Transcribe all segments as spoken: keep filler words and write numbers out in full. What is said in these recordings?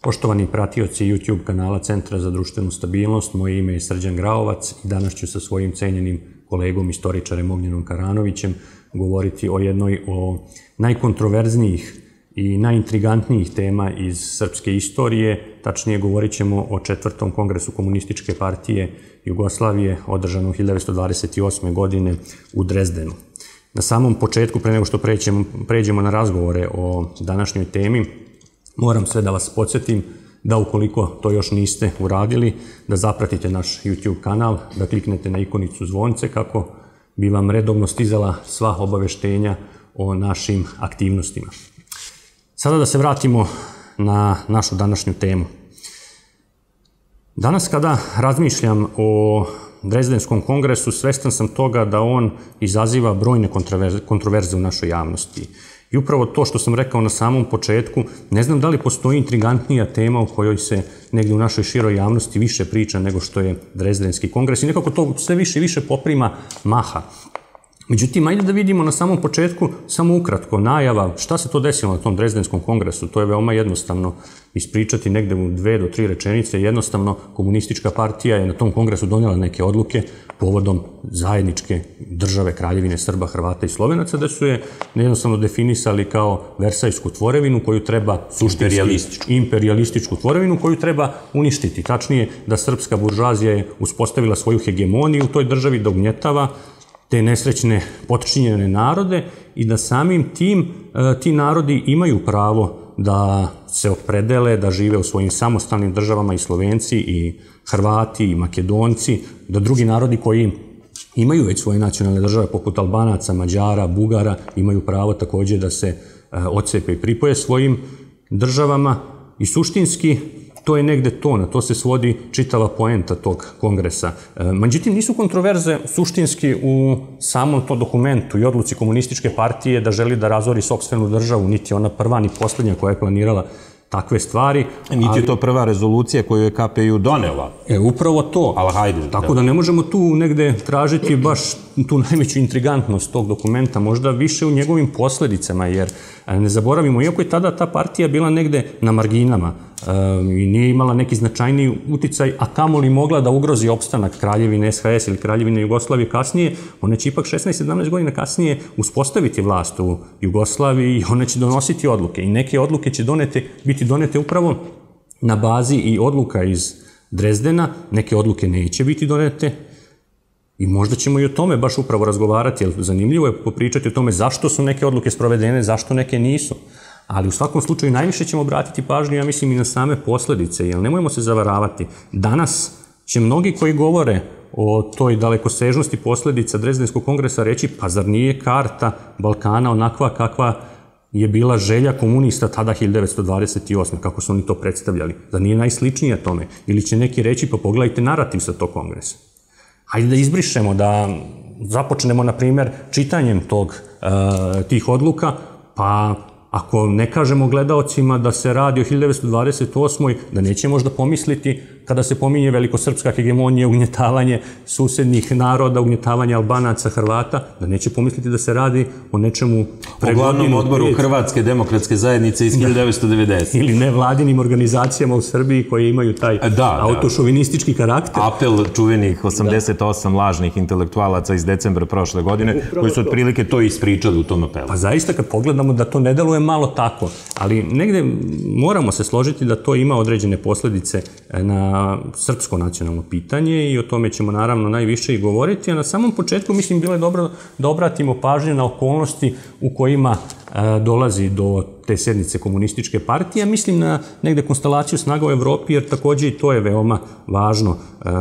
Poštovani pratioci YouTube kanala Centra za društvenu stabilnost, moje ime je Srđan Graovac i danas ću sa svojim cenjenim kolegom, istoričarem Ognjenom Karanovićem, govoriti o jednoj od najkontroverznijih i najintrigantnijih tema iz srpske istorije. Tačnije govorit ćemo o četvrtom kongresu Komunističke partije Jugoslavije, održanom hiljadu devetsto dvadeset osme. godine u Drezdenu. Na samom početku, pre nego što pređemo, pređemo na razgovore o današnjoj temi, moram sve da vas podsjetim da ukoliko to još niste uradili, da zapratite naš YouTube kanal, da kliknete na ikonicu zvonce kako bi vam redovno stizala sva obaveštenja o našim aktivnostima. Sada da se vratimo na našu današnju temu. Danas kada razmišljam o Drezdenskom kongresu, svestan sam toga da on izaziva brojne kontroverze u našoj javnosti. I upravo to što sam rekao na samom početku, ne znam da li postoji intrigantnija tema o kojoj se negdje u našoj široj javnosti više priča nego što je Drezdenski kongres i nekako to sve više i više poprima maha. Međutim, ajde da vidimo na samom početku samo ukratko najava šta se to desilo na tom Drezdenskom kongresu. To je veoma jednostavno ispričati negde u dve do tri rečenice. Jednostavno, Komunistička partija je na tom kongresu donijela neke odluke povodom zajedničke države Kraljevine Srba, Hrvata i Slovenaca, da su je jednostavno definisali kao Versajsku tvorevinu koju treba suštinski imperijalističku tvorevinu koju treba uništiti. Tačnije, da srpska buržoazija je uspostavila svoju hegemoniju u toj državi, da ugnjetava te nesrećne potčinjene narode i da samim tim ti narodi imaju pravo da se opredele, da žive u svojim samostalnim državama, i Slovenci i Hrvati i Makedonci, da drugi narodi koji imaju već svoje nacionalne države poput Albanaca, Mađara, Bugara imaju pravo također da se odcepe i pripoje svojim državama i suštinski to je negde to, na to se svodi čitava poenta tog kongresa. Međutim, nisu kontroverze suštinski u samom to dokumentu i odluci Komunističke partije da želi da razori sopstvenu državu, niti ona prva ni posljednja koja je planirala takve stvari. Niti je to prva rezolucija koju je K P U donela. E, upravo to. Ali hajde. Tako da ne možemo tu negde tražiti baš tu najveću intrigantnost tog dokumenta, možda više u njegovim posledicama, jer ne zaboravimo, iako je tada ta partija bila negde na marginama i nije imala neki značajniji uticaj, a kamoli mogla da ugrozi opstanak Kraljevine S H S ili Kraljevine Jugoslavije kasnije, ona će ipak šesnaest sedamnaest godina kasnije uspostaviti vlast u Jugoslaviji i ona će donositi odluke. I neke odluke će donete, biti donete upravo na bazi i odluka iz Drezdena, neke odluke neće biti donete i možda ćemo i o tome baš upravo razgovarati, jer zanimljivo je popričati o tome zašto su neke odluke sprovedene, zašto neke nisu. Ali u svakom slučaju najviše ćemo obratiti pažnju, ja mislim, i na same posledice, jer nemojmo se zavaravati. Danas će mnogi koji govore o toj dalekosežnosti posledica Drezdenskog kongresa reći, pa zar nije karta Balkana onakva kakva je bila želja komunista tada hiljadu devetsto dvadeset osme. kako su oni to predstavljali? Zar nije najsličnija tome? Ili će neki reći, pa pogledajte narativ sa tog kongresa. Hajde da izbrišemo, da započnemo, na primjer, čitanjem tog, tih odluka, pa ako ne kažemo gledaocima da se radi o hiljadu devetsto dvadeset osmoj. da neće možda pomisliti kada se pominje velikosrpska hegemonija, ugnjetavanje susednih naroda, ugnjetavanje Albanaca, Hrvata, da neće pomisliti da se radi o nečemu o glavnom odboru Hrvatske demokratske zajednice iz hiljadu devetsto devedesete. Ili nevladinim organizacijama u Srbiji koje imaju taj autošovinistički karakter. Apel čuvenih osamdeset osam lažnih intelektualaca iz decembra prošle godine, koji su otprilike to ispričali u tom apelu. Pa zaista kad pogledamo da to ne deluje malo tako, ali negde moramo se složiti da to ima određene posledice na srpsko nacionalno pitanje i o tome ćemo naravno najviše i govoriti, a na samom početku mislim bilo je dobro da obratimo pažnju na okolnosti u kojima dolazi do te sednice Komunističke partije. Mislim na negde konstelaciju snaga u Evropi, jer također i to je veoma važno.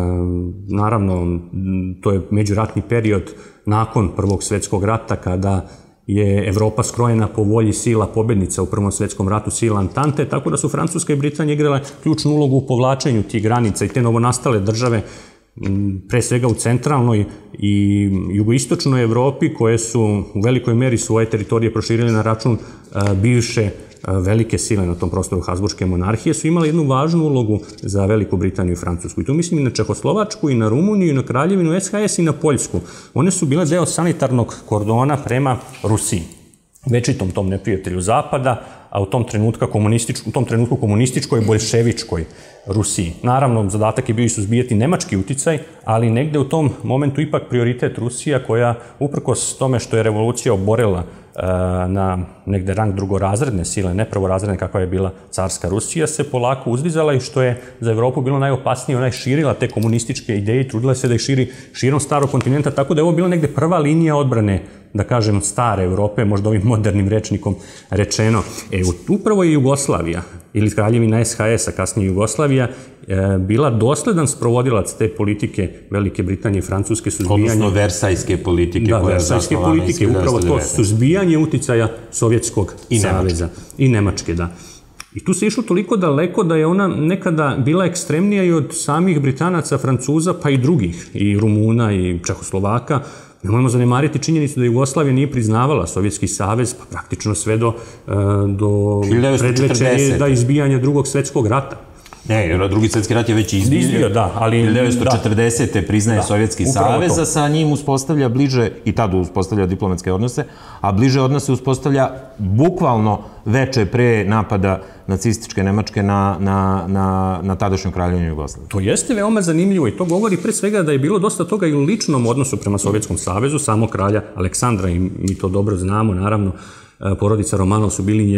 Naravno, to je međuratni period nakon Prvog svjetskog rata, kada je Evropa skrojena po volji sila pobednica u Prvom svjetskom ratu, sila Antante, tako da su Francuska i Britanija igrale ključnu ulogu u povlačenju tih granica i te novonastale države, pre svega u centralnoj i jugoistočnoj Evropi, koje su u velikoj meri svoje teritorije proširile na račun bivše velike sile na tom prostoru Habsburške monarhije, su imale jednu važnu ulogu za Veliku Britaniju i Francusku. I tu mislim i na Čehoslovačku, i na Rumuniju, i na Kraljevinu S H S, i na Poljsku. One su bile deo sanitarnog kordona prema Rusiji, večitom tom neprijatelju Zapada, u tom u tom trenutku komunističkoj, boljševičkoj Rusiji. Naravno, zadatak je bio i suzbijati nemački uticaj, ali negde u tom momentu ipak prioritet Rusija, koja uprkos tome što je revolucija oborila na negde rang drugorazredne sile, ne prvorazredne kakva je bila carska Rusija, se polako uzdizala i što je za Evropu bilo najopasnije, ona je širila te komunističke ideje i trudila se da ih širi širom starog kontinenta, tako da je ovo bila negde prva linija odbrane, da kažem, stare Evrope, možda ovim modernim rečnikom rečeno. E, upravo je Jugoslavija, ili Kraljevina S H S-a, kasnije Jugoslavija, bila dosledan sprovodilac te politike Velike Britanije i Francuske, suzbijanje... Odnosno Versajske politike. Da, Versajske politike, upravo to, suzbijanje uticaja Sovjetskog saveza. I Nemačke, da. I tu se išlo toliko daleko da je ona nekada bila ekstremnija i od samih Britanaca, Francuza, pa i drugih, i Rumuna, i Čehoslovaka. Ne možemo zanemariti činjenicu da Jugoslavija nije priznavala Sovjetski savez, pa praktično sve do predvečerje da izbijanja drugog svetskog rata. Ne, drugi svetski rat je već izbio. Izbio, da, ali... hiljadu devetsto četrdesete priznaje Sovjetski savez, a sa njim uspostavlja bliže, i tada uspostavlja diplomatske odnose, a bliže odnose uspostavlja bukvalno veče pre napada nacističke Nemačke na tadašnju Kraljevinu Jugoslaviju. To jeste veoma zanimljivo i to govori pre svega da je bilo dosta toga i u ličnom odnosu prema Sovjetskom savezu, samo kralja Aleksandra, i mi to dobro znamo, naravno, porodica Romanov su bili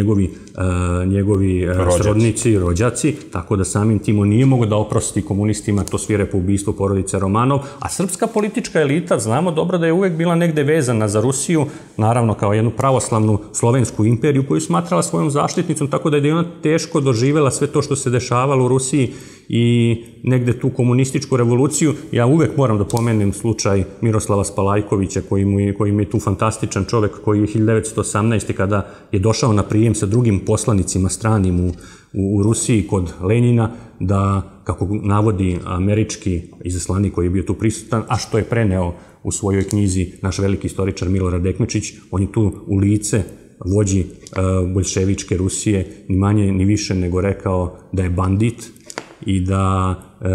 njegovi srodnici, rođaci, tako da samim tim on nije mogao da oprosti komunistima to svirepo ubistvo porodice Romanov, a srpska politička elita, znamo dobro da je uvek bila negde vezana za Rusiju, naravno kao jednu pravoslavnu slovensku imperiju koju smatrala svojom zaštitnicom, tako da je ona teško doživela sve to što se dešavalo u Rusiji i negde tu komunističku revoluciju. Ja uvek moram da pomenem slučaj Miroslava Spalajkovića, koji mi je tu fantastičan čovek, koji je hiljadu devetsto osamnaeste. kada je došao na prijem sa drugim poslanicima stranim u Rusiji kod Lenjina, da, kako navodi američki izaslanik koji je bio tu prisutan, a što je preneo u svojoj knjizi naš veliki istoričar Milorad Ekmečić, on je tu u lice vođi boljševičke Rusije ni manje ni više nego rekao da je bandit i da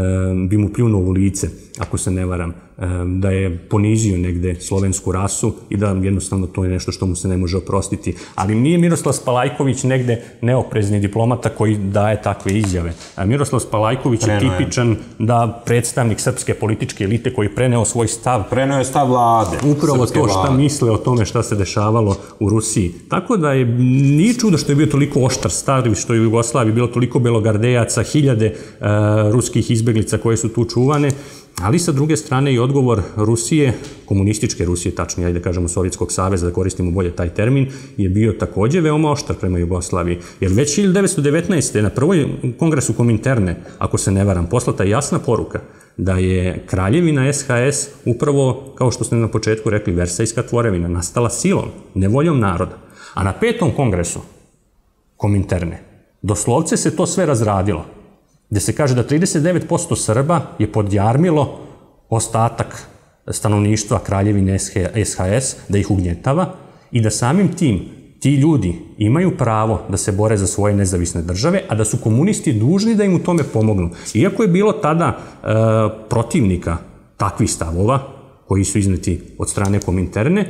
bi mu pljunuo u lice, ako se ne varam, da je ponizio negde slovensku rasu i da jednostavno to je nešto što mu se ne može oprostiti. Ali nije Miroslav Spalajković negde neoprezni diplomata koji daje takve izjave. Miroslav Spalajković je tipičan da predstavnik srpske političke elite koji je preneo svoj stav. Preneo je stav vlade. Upravo to šta misle o tome šta se dešavalo u Rusiji. Tako da je, nije čudo što je bio toliko oštar stav, što je u Jugoslaviji bilo toliko belogardejaca, hiljade ruskih izbeglica koje su tu čuvane, ali sa druge strane i odgovor Rusije, komunističke Rusije, tačnije, ajde da kažemo Sovjetskog saveza, da koristimo bolje taj termin, je bio takođe veoma oštar prema Jugoslaviji. Jer već hiljadu devetsto devetnaeste. na prvoj kongresu Kominterne, ako se ne varam, poslata jasna poruka da je Kraljevina S H S upravo, kao što ste na početku rekli, Versajska tvorevina, nastala silom, nevoljom naroda. A na petom kongresu Kominterne, doslovce se to sve razradilo, gde se kaže da trideset devet posto Srba je podjarmilo ostatak stanovništva Kraljevine S H S, da ih ugnjetava i da samim tim ti ljudi imaju pravo da se bore za svoje nezavisne države, a da su komunisti dužni da im u tome pomognu. Iako je bilo tada protivnika takvih stavova, koji su izneti od strane Kominterne,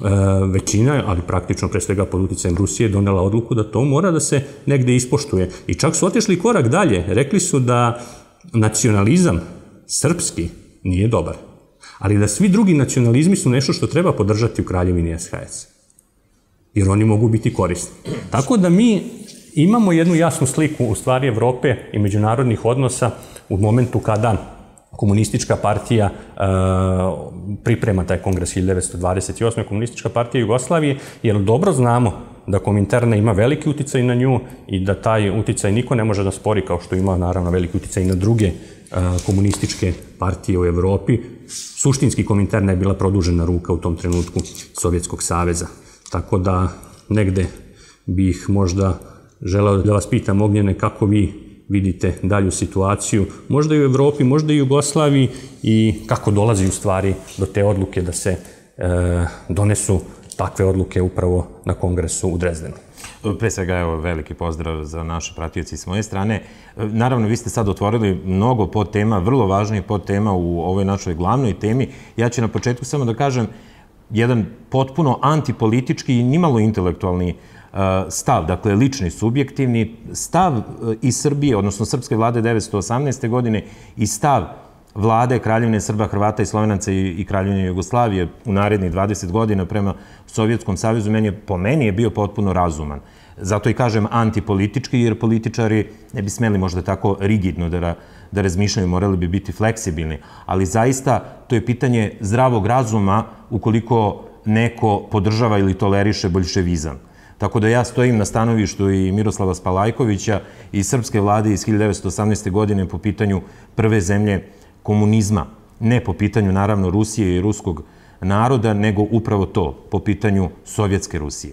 većina, ali praktično pre svega pod uticajem Rusije, donela odluku da to mora da se negde ispoštuje. I čak su otišli korak dalje. Rekli su da nacionalizam srpski nije dobar, ali da svi drugi nacionalizmi su nešto što treba podržati u Kraljevini S H S. Jer oni mogu biti korisni. Tako da mi imamo jednu jasnu sliku u stvari Evrope i međunarodnih odnosa u momentu kada komunistička partija priprema taj kongres hiljadu devetsto dvadeset osme. Komunistička partija Jugoslavije, jer dobro znamo da Kominterna ima veliki uticaj na nju i da taj uticaj niko ne može da spori, kao što ima naravno veliki uticaj i na druge komunističke partije u Evropi. Suštinski Kominterna je bila produžena ruka u tom trenutku Sovjetskog saveza. Tako da negde bih možda želeo da vas pitam, Ognjene, kako vi vidite dalju situaciju, možda i u Evropi, možda i u Jugoslaviji, i kako dolazi u stvari do te odluke da se donesu takve odluke upravo na kongresu u Drezdenu. Pre svega, evo, veliki pozdrav za naše pratioci s moje strane. Naravno, vi ste sad otvorili mnogo podtema, vrlo važnih podtema u ovoj našoj glavnoj temi. Ja ću na početku samo da kažem jedan potpuno antipolitički i nimalo intelektualni stav, dakle lični, subjektivni, stav i Srbije, odnosno srpske vlade devetsto osamnaeste. godine i stav vlade Kraljevine Srba, Hrvata i Slovenaca i Kraljevine Jugoslavije u narednih dvadeset godina prema Sovjetskom savezu, meni je, po meni je bio potpuno razuman. Zato i kažem antipolitički, jer političari ne bi smeli možda tako rigidno da, da razmišljaju, morali bi biti fleksibilni. Ali zaista to je pitanje zdravog razuma ukoliko neko podržava ili toleriše boljševizam. Tako da ja stojim na stanovištu i Miroslava Spalajkovića i srpske vlade iz hiljadu devetsto osamnaeste. godine po pitanju prve zemlje komunizma. Ne po pitanju, naravno, Rusije i ruskog naroda, nego upravo to, po pitanju Sovjetske Rusije.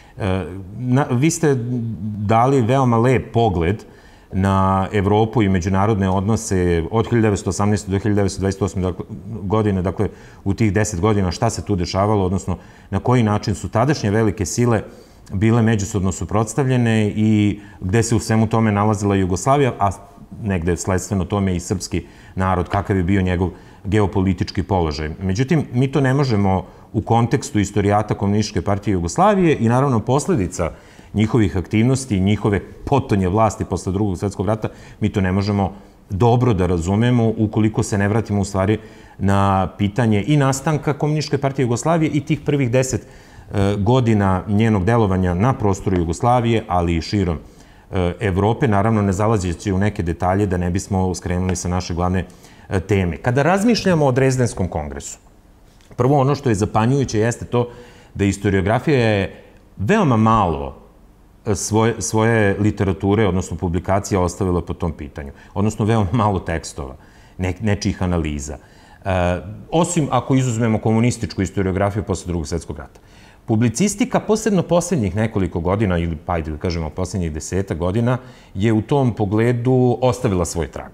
Vi ste dali veoma lep pogled na Evropu i međunarodne odnose od hiljadu devetsto osamnaeste. do hiljadu devetsto dvadeset osme. godine, dakle u tih deset godina šta se tu dešavalo, odnosno na koji način su tadašnje velike sile bile međusobno suprotstavljene i gde se u svemu tome nalazila Jugoslavija, a negde sledstveno tome i srpski narod, kakav je bio njegov geopolitički položaj. Međutim, mi to ne možemo u kontekstu istorijata Komunističke partije Jugoslavije i naravno posledica njihovih aktivnosti, njihove potonje vlasti posle drugog svjetskog rata, mi to ne možemo dobro da razumemo ukoliko se ne vratimo u stvari na pitanje i nastanka Komunističke partije Jugoslavije i tih prvih deset godina njenog delovanja na prostoru Jugoslavije, ali i širom Evrope, naravno ne zalazeći u neke detalje da ne bismo skrenuli sa naše glavne teme. Kada razmišljamo o Drezdenskom kongresu, prvo ono što je zapanjujuće jeste to da istoriografija je veoma malo svoje, svoje literature, odnosno publikacija ostavila po tom pitanju, odnosno veoma malo tekstova, ne, nečijih analiza. E, osim ako izuzmemo komunističku istoriografiju posle drugog svjetskog rata. Publicistika, posebno posljednjih nekoliko godina, ili pa ajde da kažemo posljednjih deseta godina, je u tom pogledu ostavila svoj trag.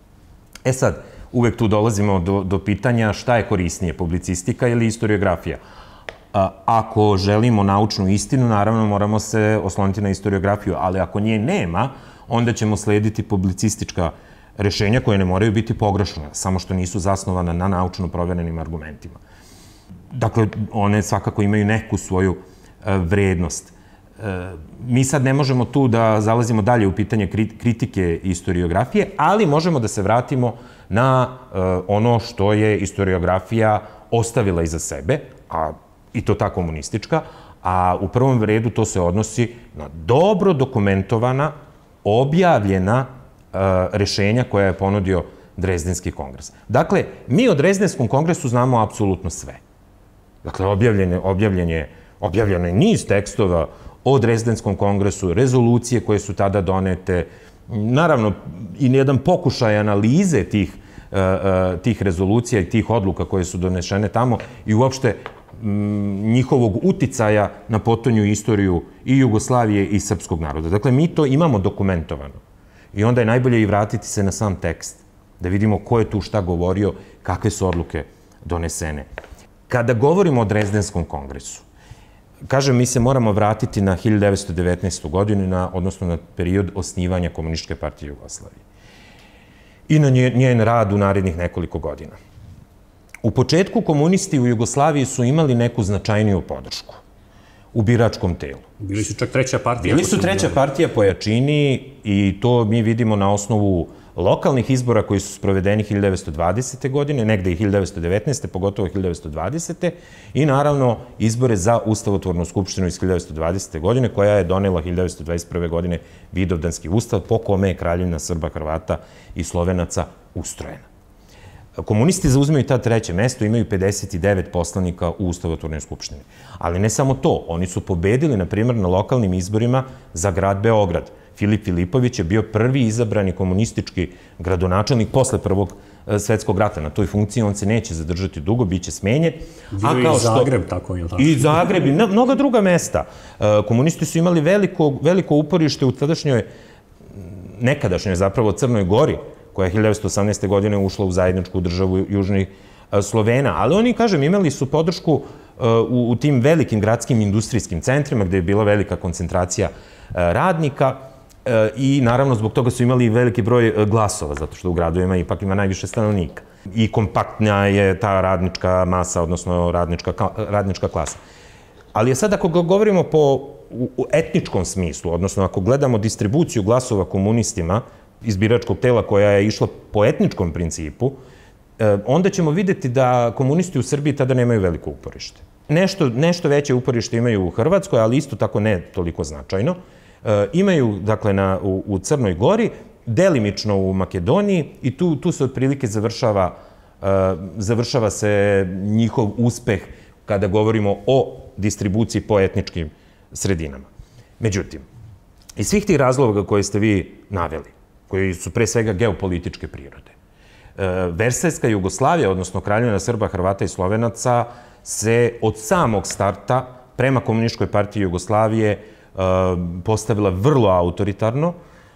E sad, uvek tu dolazimo do, do pitanja šta je korisnije, publicistika ili istoriografija. A, ako želimo naučnu istinu, naravno moramo se osloniti na istoriografiju, ali ako nje nema, onda ćemo slediti publicistička rešenja koje ne moraju biti pogrešna, samo što nisu zasnovana na naučno proverenim argumentima. Dakle, one svakako imaju neku svoju vrednost. Mi sad ne možemo tu da zalazimo dalje u pitanje kritike istoriografije, ali možemo da se vratimo na ono što je istoriografija ostavila iza sebe, a i to ta komunistička, a u prvom redu to se odnosi na dobro dokumentovana, objavljena rešenja koja je ponudio Drezdenski kongres. Dakle, mi o Drezdenskom kongresu znamo apsolutno sve. Dakle, objavljen je, objavljeno je niz tekstova o Drezdenskom kongresu, rezolucije koje su tada donete, naravno i nijedan pokušaj analize tih, tih rezolucija i tih odluka koje su donešene tamo i uopšte njihovog uticaja na potonju istoriju i Jugoslavije i srpskog naroda. Dakle, mi to imamo dokumentovano. I onda je najbolje i vratiti se na sam tekst, da vidimo ko je tu šta govorio, kakve su odluke donesene. Kada govorimo o Drezdenskom kongresu, kažem, mi se moramo vratiti na hiljadu devetsto devetnaestu. godinu, na, odnosno na period osnivanja Komunističke partije Jugoslavije i na njen rad u narednih nekoliko godina. U početku komunisti u Jugoslaviji su imali neku značajniju podršku u biračkom telu. Bili su čak treća partija. Bili su treća partija po jačini i to mi vidimo na osnovu lokalnih izbora koji su sprovedeni hiljadu devetsto dvadesete. godine, negde i hiljadu devetsto devetnaeste. pogotovo hiljadu devetsto dvadesete. i naravno izbore za Ustavotvornu skupštinu iz hiljadu devetsto dvadesete. godine koja je donela hiljadu devetsto dvadeset prve. godine Vidovdanski ustav po kome je Kraljevina Srba, Hrvata i Slovenaca ustrojena. Komunisti zauzimaju ta treće mesto, imaju pedeset devet poslanika u Ustavotvornoj skupštini. Ali ne samo to, oni su pobedili, na primjer, na lokalnim izborima za grad Beograd. Filip Filipović je bio prvi izabrani komunistički gradonačelnik posle Prvog svetskog rata. Na toj funkciji on se neće zadržati dugo, bit će smenjen. Bio i Zagreb tako, je li tako? I Zagreb i mnoga druga mesta. Komunisti su imali veliko uporište u tadašnjoj, nekadašnjoj zapravo Crnoj Gori, koja je hiljadu devetsto osamnaeste. godine ušla u zajedničku državu južnih Slovena. Ali oni, kažem, imali su podršku u tim velikim gradskim industrijskim centrima gde je bila velika koncentracija radnika i naravno zbog toga su imali veliki broj glasova, zato što u gradovima ipak ima najviše stanovnika. I kompaktna je ta radnička masa, odnosno radnička klasa. Ali je sad, ako govorimo po u etničkom smislu, odnosno ako gledamo distribuciju glasova komunistima iz biračkog tela koja je išla po etničkom principu, onda ćemo videti da komunisti u Srbiji tada nemaju veliko uporište. Nešto, nešto veće uporište imaju u Hrvatskoj, ali isto tako ne toliko značajno. Imaju, dakle, na, u, u Crnoj Gori, delimično u Makedoniji i tu, tu se otprilike završava, završava se njihov uspeh kada govorimo o distribuciji po etničkim sredinama. Međutim, iz svih tih razloga koje ste vi naveli, koji su pre svega geopolitičke prirode, Versajska Jugoslavija, odnosno Kraljevina Srba, Hrvata i Slovenaca, se od samog starta prema Komunističkoj partiji Jugoslavije postavila vrlo autoritarno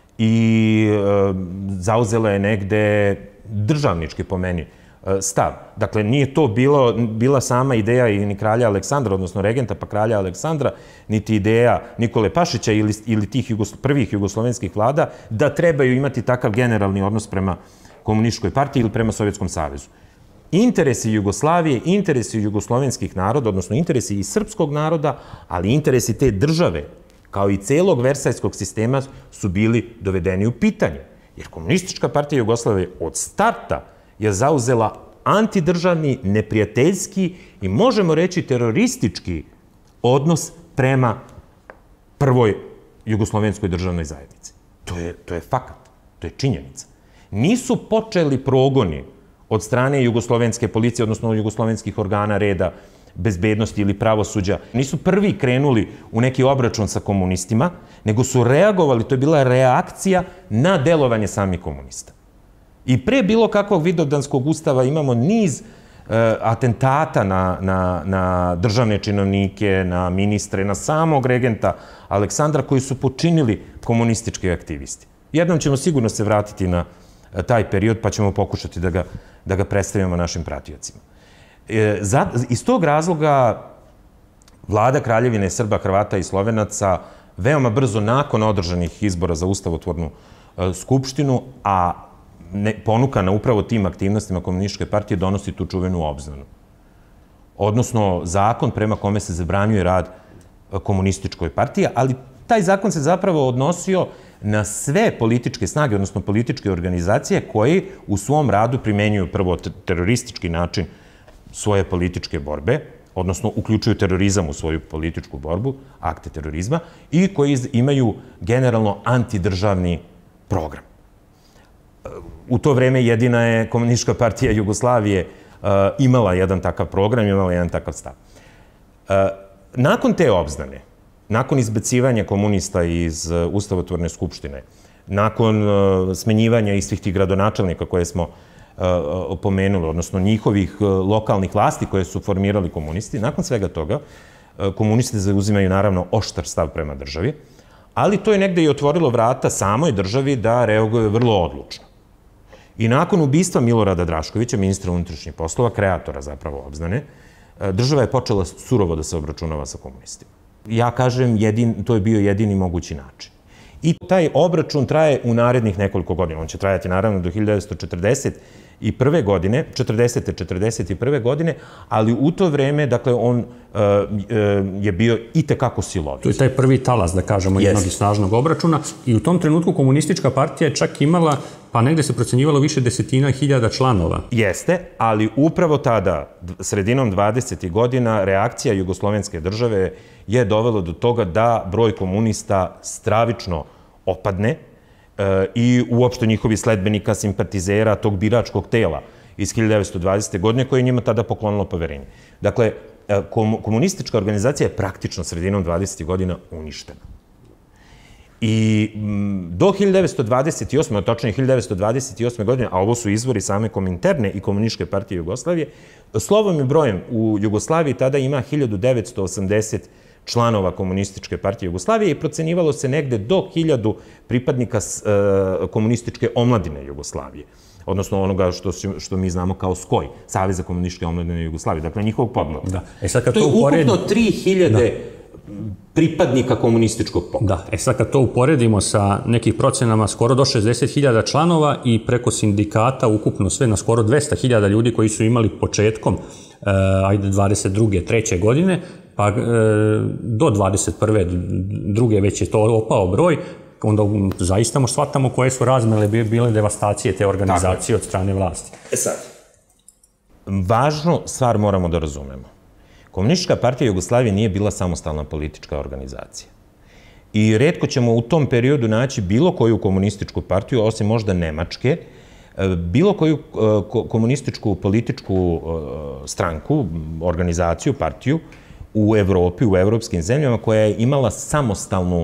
i zauzela je negde državnički, po meni, stav. Dakle, nije to bilo, bila sama ideja i ni kralja Aleksandra, odnosno regenta pa kralja Aleksandra, niti ideja Nikole Pašića ili, ili tih jugoslo, prvih jugoslovenskih vlada da trebaju imati takav generalni odnos prema Komunističkoj partiji ili prema Sovjetskom savezu. Interesi Jugoslavije, interesi jugoslovenskih naroda, odnosno interesi i srpskog naroda, ali interesi te države, kao i celog Versajskog sistema, su bili dovedeni u pitanje. Jer Komunistička partija Jugoslavije od starta je zauzela antidržavni, neprijateljski i možemo reći teroristički odnos prema prvoj jugoslovenskoj državnoj zajednici. To je, to je fakat, to je činjenica. Nisu počeli progoni od strane jugoslovenske policije, odnosno jugoslovenskih organa reda, bezbednosti ili pravosuđa. Nisu prvi krenuli u neki obračun sa komunistima, nego su reagovali, to je bila reakcija na delovanje samih komunista. I pre bilo kakvog Vidovdanskog ustava imamo niz atentata na, na, na državne činovnike, na ministre, na samog regenta Aleksandra koji su počinili komunistički aktivisti. Jednom ćemo sigurno se vratiti na taj period pa ćemo pokušati da ga, da ga predstavimo našim pratiocima. Za, iz tog razloga vlada Kraljevine Srba, Hrvata i Slovenaca veoma brzo nakon održanih izbora za ustavotvornu skupštinu, a ne, ponukana upravo tim aktivnostima Komunističke partije, donosi tu čuvenu obznanu. Odnosno, zakon prema kome se zabranjuje rad Komunističkoj partiji, ali taj zakon se zapravo odnosio na sve političke snage, odnosno političke organizacije koje u svom radu primenjuju prvo teroristički način svoje političke borbe, odnosno uključuju terorizam u svoju političku borbu, akte terorizma, i koji imaju generalno antidržavni program. U to vreme jedina je Komunistička partija Jugoslavije imala jedan takav program, imala jedan takav stav. Nakon te obznane, nakon izbacivanja komunista iz Ustavotvorne skupštine, nakon smenjivanja istih tih gradonačelnika koje smo pomenuli, odnosno njihovih lokalnih vlasti koje su formirali komunisti, nakon svega toga, komunisti zauzimaju naravno oštar stav prema državi, ali to je negde i otvorilo vrata samoj državi da reaguje vrlo odlučno. I nakon ubistva Milorada Draškovića, ministra unutrašnjih poslova, kreatora zapravo obznane, država je počela surovo da se obračunava sa komunistima. Ja kažem, jedin, to je bio jedini mogući način. I taj obračun traje u narednih nekoliko godina. On će trajati naravno do hiljadu devetsto četrdeset prve godine, četrdesete četrdeset prve godine, ali u to vreme, dakle, on je bio itekako silovit. To je taj prvi talas, da kažemo, jednog i snažnog obračuna. I u tom trenutku Komunistička partija je čak imala, pa negde se procenjivalo više desetina hiljada članova. Jeste, ali upravo tada, sredinom dvadesetih godina, reakcija jugoslovenske države je dovela do toga da broj komunista stravično opadne i uopšte njihovi sledbenika, simpatizera tog biračkog tela iz hiljadu devetsto dvadesete godine koje je njima tada poklonilo poverenje. Dakle, komunistička organizacija je praktično sredinom dvadesetih godina uništena. I do hiljadu devetsto dvadeset osme, točnije hiljadu devetsto dvadeset osme godine, a ovo su izvori same Kominterne i Komunističke partije Jugoslavije, slovom i brojem u Jugoslaviji tada ima hiljadu devetsto osamdeset članova Komunističke partije Jugoslavije i procenjivalo se negde do hiljadu pripadnika komunističke omladine Jugoslavije, odnosno onoga što, što mi znamo kao SKOJ, Saveza komunističke omladine Jugoslavije, dakle njihovog podmlatka. Da. E sad kad to je upored... ukupno tri hiljade pripadnika komunističkog pokreta. Da, e sad kad to uporedimo sa nekih procenama skoro do šezdeset hiljada članova i preko sindikata ukupno sve na skoro dvesta hiljada ljudi koji su imali početkom, ajde, dvadeset druge treće godine, pa do dvadeset prve druge već je to opao broj, onda zaista shvatamo koje su razmele bile devastacije te organizacije od strane vlasti. E sad, važnu stvar moramo da razumemo. Komunistička partija Jugoslavije nije bila samostalna politička organizacija. I retko ćemo u tom periodu naći bilo koju komunističku partiju, osim možda Nemačke, bilo koju komunističku političku stranku, organizaciju, partiju u Evropi, u evropskim zemljama, koja je imala samostalnu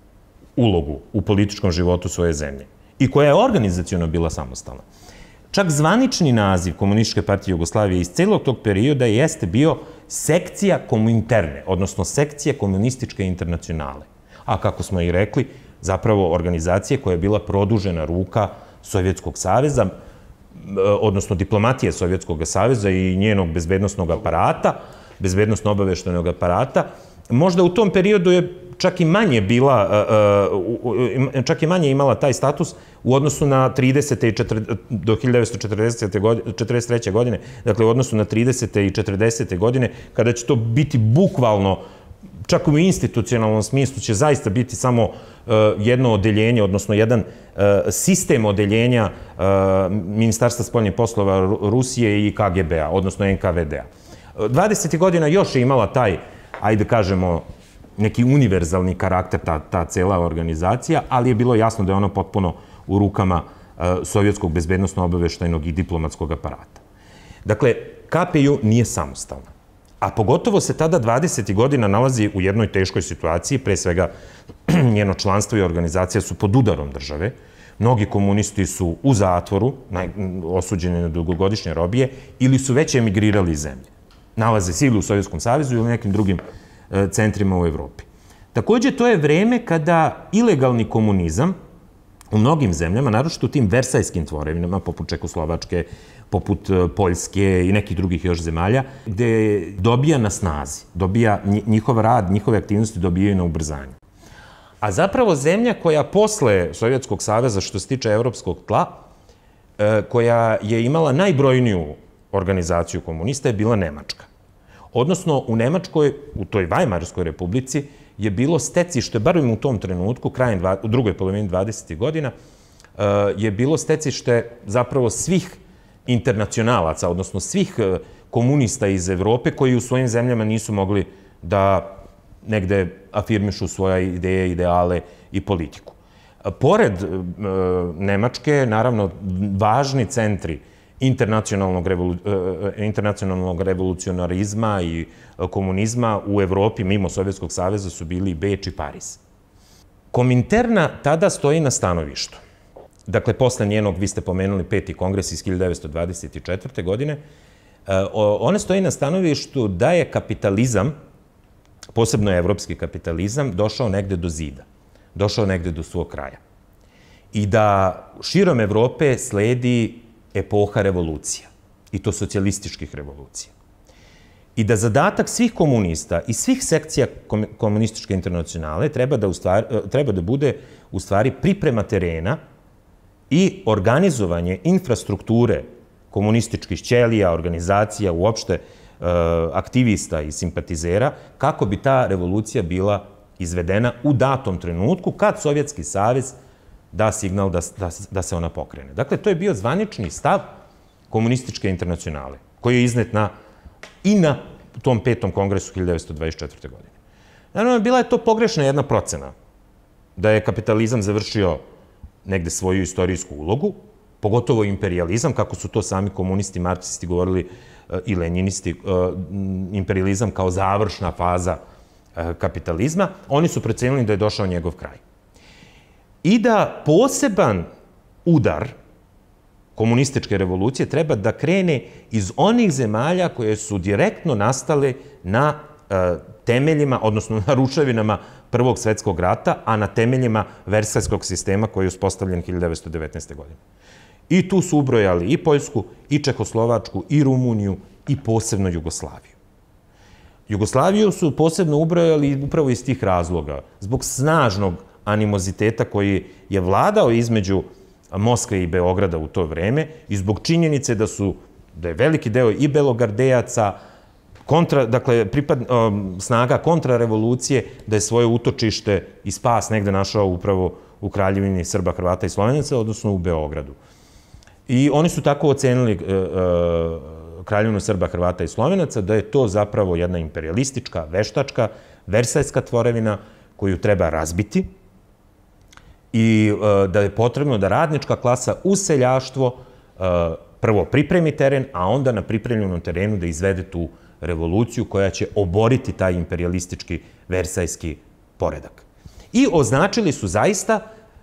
ulogu u političkom životu svoje zemlje i koja je organizaciono bila samostalna. Čak zvanični naziv Komunističke partije Jugoslavije iz celog tog perioda jeste bio sekcija Kominterne, odnosno sekcija Komunističke internacionale. A kako smo i rekli, zapravo organizacije koja je bila produžena ruka Sovjetskog saveza, odnosno diplomatije Sovjetskog saveza i njenog bezbednostnog aparata, bezbednostno-obaveštajnog aparata. Možda u tom periodu je čak i manje bila, čak i manje imala taj status u odnosu na tridesete do hiljadu devetsto četrdeset treće. godine, dakle u odnosu na tridesete i četrdesete godine, kada će to biti bukvalno, čak u institucionalnom smislu će zaista biti samo jedno odeljenje, odnosno jedan sistem odeljenja Ministarstva spoljnih poslova Rusije i K G B-a, odnosno N K V D-a. dvadesetih godina još je imala taj, ajde kažemo, neki univerzalni karakter, ta cela organizacija, ali je bilo jasno da je ona potpuno u rukama sovjetskog bezbednostno-obaveštajnog i diplomatskog aparata. Dakle, K P J nije samostalna. A pogotovo se tada dvadesetih godina nalazi u jednoj teškoj situaciji, pre svega njeno članstvo i organizacija su pod udarom države. Mnogi komunisti su u zatvoru, osuđeni na dugogodišnje robije, ili su već emigrirali iz zemlje. Nalaze se ili u Sovjetskom savezu ili nekim drugim centrima u Evropi. Takođe, to je vreme kada ilegalni komunizam u mnogim zemljama, naročito u tim versajskim tvorevinama, poput Čekoslovačke, poput Poljske i nekih drugih još zemalja, gde dobija na snazi, dobija njihov rad, njihove aktivnosti dobijaju na ubrzanju. A zapravo zemlja koja posle Sovjetskog saveza, što se tiče evropskog tla, koja je imala najbrojniju organizaciju komunista, je bila Nemačka. Odnosno, u Nemačkoj, u toj Vajmarskoj republici, je bilo stecište, bar u tom trenutku, krajem, u drugoj polovini dvadesetih godina, je bilo stecište zapravo svih internacionalaca, odnosno svih komunista iz Evrope koji u svojim zemljama nisu mogli da negde afirmišu svoje ideje, ideale i politiku. Pored Nemačke, naravno, važni centri internacionalnog revolucionarizma i komunizma u Evropi, mimo Sovjetskog saveza, su bili Beč i Pariz. Kominterna tada stoji na stanovištu. Dakle, posle njenog, vi ste pomenuli peti kongres iz hiljadu devetsto dvadeset četvrte. godine, ona stoji na stanovištu da je kapitalizam, posebno evropski kapitalizam, došao negde do zida, došao negde do svog kraja. I da širom Evrope sledi epoha revolucija, i to socijalističkih revolucija. I da zadatak svih komunista i svih sekcija komunističke internacionale treba da bude u stvari priprema terena i organizovanje infrastrukture komunističkih ćelija, organizacija, uopšte aktivista i simpatizera, kako bi ta revolucija bila izvedena u datom trenutku kad Sovjetski savez da signal da se ona pokrene. Dakle, to je bio zvanični stav komunističke internacionale, koji je iznet i na tom petom kongresu hiljadu devetsto dvadeset četvrte. godine. Naravno, bila je to pogrešna jedna procena, da je kapitalizam završio negde svoju istorijsku ulogu, pogotovo imperializam, kako su to sami komunisti, marksisti govorili i lenjinisti, imperializam kao završna faza kapitalizma, oni su procenili da je došao njegov kraj. I da poseban udar komunističke revolucije treba da krene iz onih zemalja koje su direktno nastale na temeljima, odnosno na ruševinama Prvog svetskog rata, a na temeljima versajskog sistema koji je uspostavljen hiljadu devetsto devetnaeste. godine. I tu su ubrojali i Poljsku, i Čehoslovačku, i Rumuniju, i posebno Jugoslaviju. Jugoslaviju su posebno ubrojali upravo iz tih razloga, zbog snažnog animoziteta koji je vladao između Moskve i Beograda u to vreme i zbog činjenice da su, da je veliki deo i belogardejaca, kontra, dakle, pripad, snaga kontrarevolucije, da je svoje utočište i spas negde našao upravo u Kraljevini Srba, Hrvata i Slovenaca, odnosno u Beogradu. I oni su tako ocenili Kraljevinu Srba, Hrvata i Slovenaca, da je to zapravo jedna imperialistička, veštačka, versajska tvorevina koju treba razbiti i da je potrebno da radnička klasa u seljaštvo prvo pripremi teren, a onda na pripremljenom terenu da izvede tu revoluciju koja će oboriti taj imperialistički versajski poredak. I označili su zaista,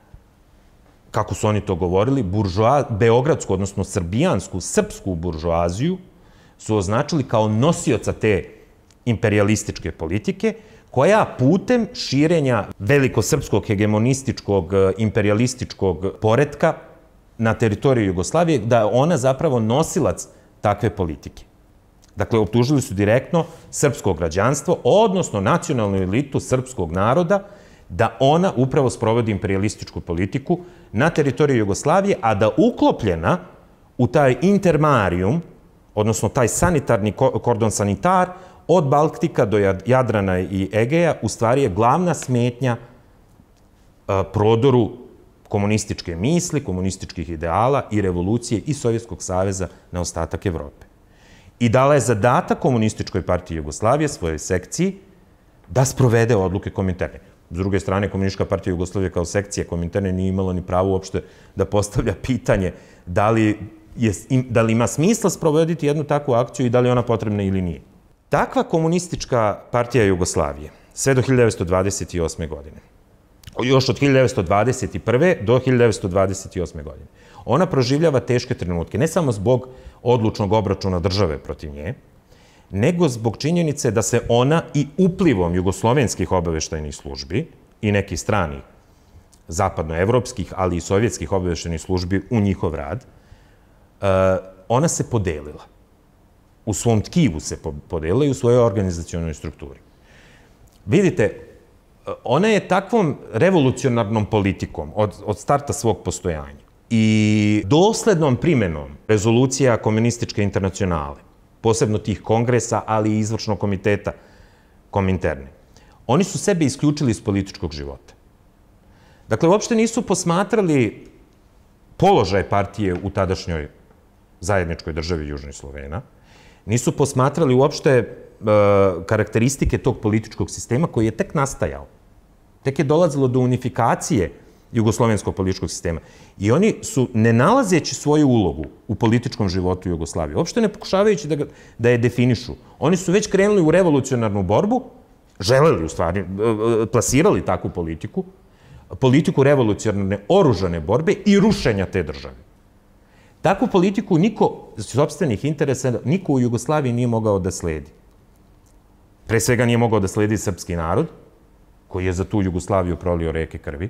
kako su oni to govorili, beogradsku, odnosno srbijansku, srpsku buržoaziju su označili kao nosioca te imperialističke politike, koja putem širenja velikosrpskog hegemonističkog imperialističkog poretka na teritoriju Jugoslavije, da je ona zapravo nosilac takve politike. Dakle, optužili su direktno srpsko građanstvo, odnosno nacionalnu elitu srpskog naroda, da ona upravo sprovodi imperialističku politiku na teritoriju Jugoslavije, a da uklopljena u taj intermarijum, odnosno taj sanitarni kordon sanitar, od Baltika do Jadrana i Egeja, u stvari je glavna smetnja prodoru komunističke misli, komunističkih ideala i revolucije i Sovjetskog saveza na ostatak Evrope. I dala je zadatak Komunističkoj partiji Jugoslavije, svojoj sekciji, da sprovede odluke Kominterne. S druge strane, Komunistička partija Jugoslavije kao sekcija Kominterne nije imala ni pravo uopšte da postavlja pitanje da li ima smisla sprovoditi jednu takvu akciju i da li je ona potrebna ili nije. Takva Komunistička partija Jugoslavije, sve do hiljadu devetsto dvadeset osme. godine, još od hiljadu devetsto dvadeset prve. do hiljadu devetsto dvadeset osme. godine, ona proživljava teške trenutke, ne samo zbog odlučnog obračuna države protiv nje, nego zbog činjenice da se ona i uplivom jugoslovenskih obaveštajnih službi i nekih stranih zapadnoevropskih, ali i sovjetskih obaveštajnih službi u njihov rad, ona se podelila. U svom tkivu se podelila i u svojoj organizacionoj strukturi. Vidite, ona je takvom revolucionarnom politikom od starta svog postojanja i doslednom primenom rezolucija Komunističke internacionale, posebno tih kongresa, ali i izvršnog komiteta Kominterne, oni su sebe isključili iz političkog života. Dakle, uopšte nisu posmatrali položaj partije u tadašnjoj zajedničkoj državi Južnoj Slovena, nisu posmatrali uopšte karakteristike tog političkog sistema koji je tek nastajao. Tek je dolazilo do unifikacije jugoslovenskog političkog sistema. I oni su, ne nalazeći svoju ulogu u političkom životu Jugoslavije, uopšte ne pokušavajući da je definišu, oni su već krenuli u revolucionarnu borbu, želeli u stvari, plasirali takvu politiku, politiku revolucionarne oružane borbe i rušenja te države. Takvu politiku niko, sopstvenih interesa, niko u Jugoslaviji nije mogao da sledi. Pre svega nije mogao da sledi srpski narod, koji je za tu Jugoslaviju prolio reke krvi,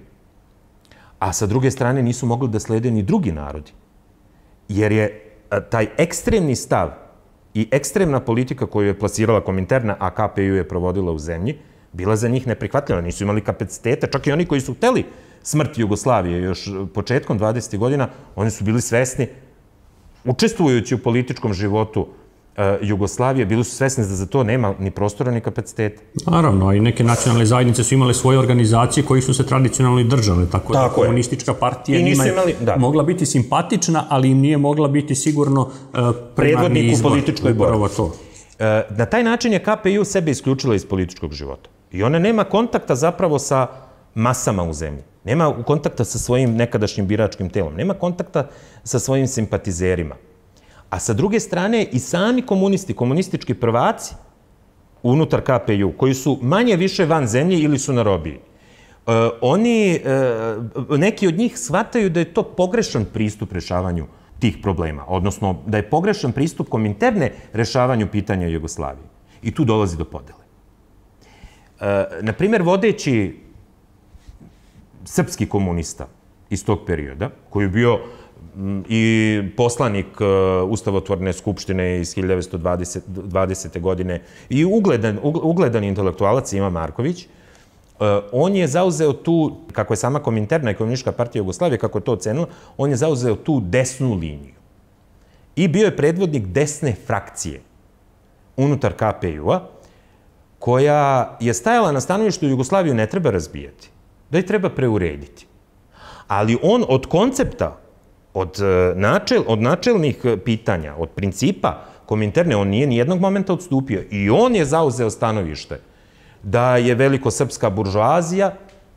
a sa druge strane nisu mogli da slede ni drugi narodi. Jer je taj ekstremni stav i ekstremna politika koju je plasirala Kominterna, a K P Ju je provodila u zemlji, bila za njih neprihvatljiva. Nisu imali kapacitete, čak i oni koji su hteli smrt Jugoslavije još početkom dvadesetih godina, oni su bili svesni, učestvujući u političkom životu Jugoslavije, bili su svesni da za to nema ni prostora ni kapaciteta. Naravno, i neke nacionalne zajednice su imale svoje organizacije koji su se tradicionalno i držali, tako da Komunistička partija njima je mogla biti simpatična, ali im nije mogla biti sigurno primarni izbor. Predvodnik u političkoj borbi. Na taj način je K P Ju sebe isključila iz političkog života. I ona nema kontakta zapravo sa masama u zemlji. Nema kontakta sa svojim nekadašnjim biračkim telom. Nema kontakta sa svojim simpatizerima. A sa druge strane i sami komunisti, komunistički prvaci unutar K P Ju, koji su manje više van zemlje ili su na robiji, oni, neki od njih shvataju da je to pogrešan pristup rešavanju tih problema, odnosno da je pogrešan pristup Kominterne rešavanju pitanja Jugoslavije. I tu dolazi do podele. Naprimjer, vodeći srpski komunista iz tog perioda, koji je bio i poslanik Ustavotvorne skupštine iz hiljadu devetsto dvadesete. godine i ugledan intelektualac Ima Marković, on je zauzeo tu, kako je sama Kominterna i Komunistička partija Jugoslavije, kako je to ocenila, on je zauzeo tu desnu liniju. I bio je predvodnik desne frakcije unutar K P U-a koja je stajala na stanovištu Jugoslaviju ne treba razbijati, da je treba preurediti. Ali on od koncepta, od, načel, od načelnih pitanja, od principa Kominterne, on nije ni jednog momenta odstupio. I on je zauzeo stanovište da je velikosrpska buržoazija,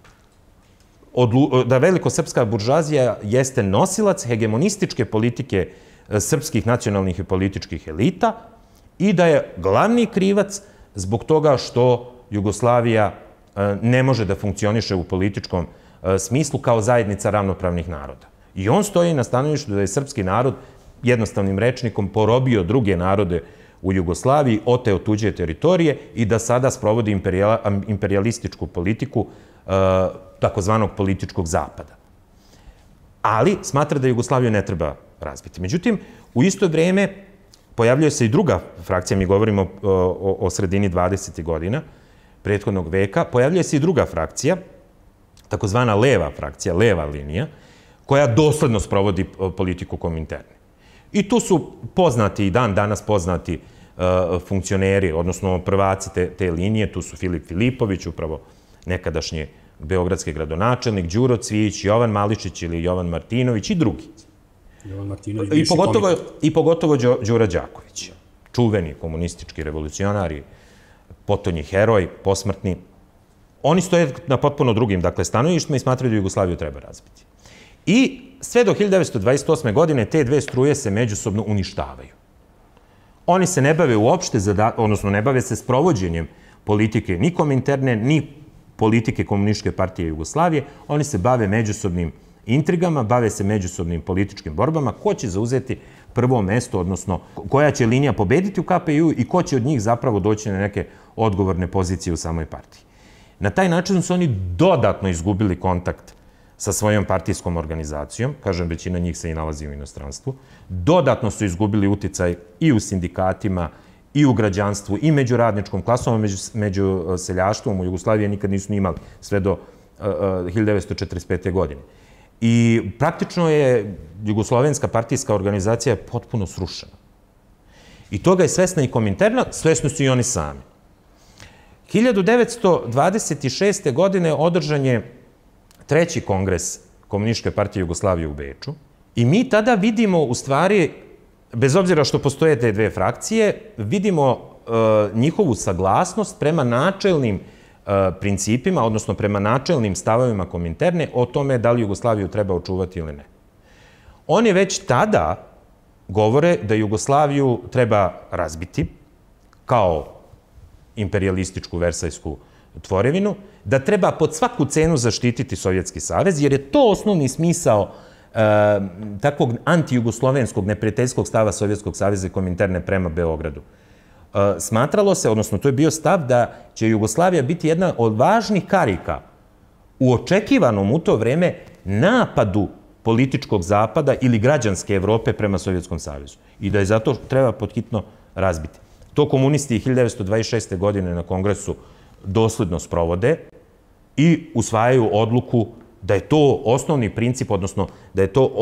da velikosrpska buržoazija jeste nosilac hegemonističke politike srpskih nacionalnih i političkih elita i da je glavni krivac zbog toga što Jugoslavija ne može da funkcioniše u političkom smislu kao zajednica ravnopravnih naroda. I on stoji na stanovištu da je srpski narod jednostavnim rečnikom porobio druge narode u Jugoslaviji, oteo tuđe teritorije i da sada sprovodi imperijalističku politiku takozvanog političkog zapada. Ali smatra da Jugoslaviju ne treba razbiti. Međutim, u isto vreme pojavljuje se i druga frakcija, mi govorimo o sredini dvadesetih godina prethodnog veka, pojavljuje se i druga frakcija, takozvana leva frakcija, leva linija, koja dosledno sprovodi politiku Kominterne. I tu su poznati i dan danas poznati funkcioneri, odnosno prvaci te linije, tu su Filip Filipović, upravo nekadašnji beogradski gradonačelnik, Đuro Cvijić, Jovan Mališić ili Jovan Martinović i drugi. I pogotovo Đura Đaković, čuveni komunistički revolucionar i potonji heroj, posmrtni. Oni stoje na potpuno drugim, dakle, stanovištima i smatraju da Jugoslaviju treba razbiti. I sve do hiljadu devetsto dvadeset osme. godine te dve struje se međusobno uništavaju. Oni se ne bave uopšte, odnosno ne bave se sprovođenjem politike ni Kominterne, ni politike Komunističke partije Jugoslavije, oni se bave međusobnim intrigama, bave se međusobnim političkim borbama, ko će zauzeti prvo mesto, odnosno koja će linija pobediti u K P U i ko će od njih zapravo doći na neke odgovorne pozicije u samoj partiji. Na taj način su oni dodatno izgubili kontakt sa svojom partijskom organizacijom, kažem, većina njih se i nalazi u inostranstvu, dodatno su izgubili uticaj i u sindikatima, i u građanstvu, i među radničkom klasom, među seljaštvom u Jugoslaviji nikad nisu ni imali, sve do hiljadu devetsto četrdeset pete. godine. I praktično je jugoslovenska partijska organizacija potpuno srušena. I toga je svesna i Kominterna, svesni su i oni sami. hiljadu devetsto dvadeset šeste. godine održan je treći kongres Komunističke partije Jugoslavije u Beču i mi tada vidimo, u stvari, bez obzira što postoje te dve frakcije, vidimo njihovu saglasnost prema načelnim principima, odnosno prema načelnim stavovima Kominterne o tome da li Jugoslaviju treba očuvati ili ne. Oni već tada govore da Jugoslaviju treba razbiti kao imperijalističku versajsku tvorevinu, da treba pod svaku cenu zaštititi Sovjetski savez, jer je to osnovni smisao takvog antijugoslovenskog neprijateljskog stava Sovjetskog saveza i Kominterne prema Beogradu. Smatralo se, odnosno to je bio stav da će Jugoslavija biti jedna od važnih karika u očekivanom u to vreme napadu političkog zapada ili građanske Evrope prema Sovjetskom savezu i da je zato treba podhitno razbiti. To komunisti hiljadu devetsto dvadeset šeste. godine na kongresu dosledno sprovode i usvajaju odluku da je to osnovni princip, odnosno da je to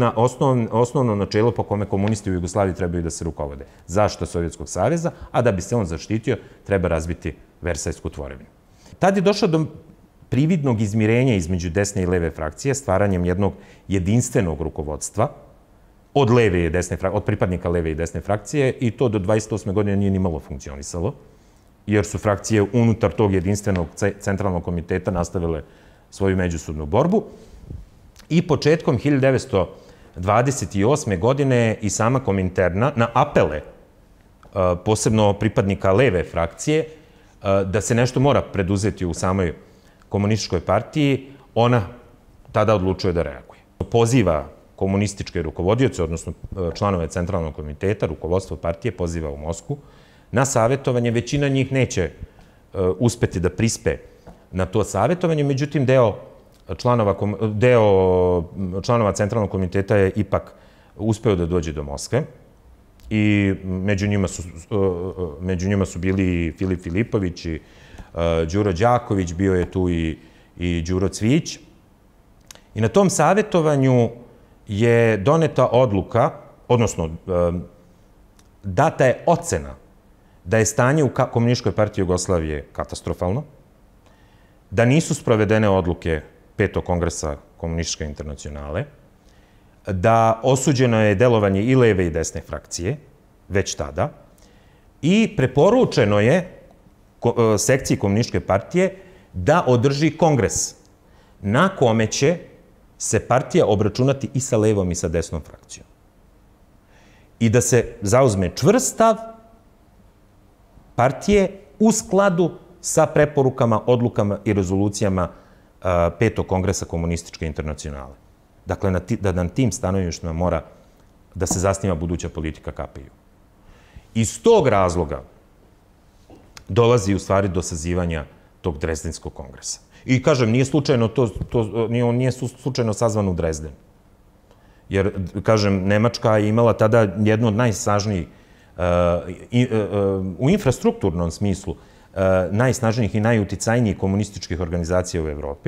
osnovno načelo po kome komunisti u Jugoslaviji trebaju da se rukovode. Zaštita Sovjetskog saveza, a da bi se on zaštitio, treba razbiti versajsku tvorevinu. Tad je došlo do prividnog izmirenja između desne i leve frakcije, stvaranjem jednog jedinstvenog rukovodstva od leve i desne frakcije, od pripadnika leve i desne frakcije, i to do dvadeset osme. godine nije ni malo funkcionisalo, jer su frakcije unutar tog jedinstvenog centralnog komiteta nastavile svoju međusobnu borbu. I početkom hiljadu devetsto dvadeset osme. godine i sama Kominterna na apele, posebno pripadnika leve frakcije, da se nešto mora preduzeti u samoj komunističkoj partiji, ona tada odlučuje da reaguje. Poziva komunističke rukovodioce, odnosno članove centralnog komiteta, rukovodstvo partije poziva u Moskvu na savjetovanje. Većina njih neće uspeti da prispe na to savjetovanje, međutim, deo članova centralnog komiteta je ipak uspeo da dođe do Moskve i među njima su bili Filip Filipović i Đuro Đaković, bio je tu i Đuro Cvijić. I na tom savjetovanju je doneta odluka, odnosno data je ocena da je stanje u Komunističkoj partiji Jugoslavije katastrofalno, da nisu sprovedene odluke Petog kongresa Komunističke internacionale, da osuđeno je delovanje i leve i desne frakcije, već tada, i preporučeno je sekciji Komunističke partije da održi kongres na kome će se partija obračunati i sa levom i sa desnom frakcijom. I da se zauzme čvrst stav partije u skladu sa preporukama, odlukama i rezolucijama Petog kongresa Komunističke internacionale. Dakle, da na tim stanovištima mora da se zasniva buduća politika K P I U. Iz tog razloga dolazi u stvari do sazivanja tog Drezdenskog kongresa. I kažem, nije slučajno to, on nije slučajno sazvan u Drezdenu. Jer, kažem, Nemačka je imala tada jednu od najsnažnijih, u infrastrukturnom smislu, najsnažnijih i najuticajnijih komunističkih organizacija u Evropi.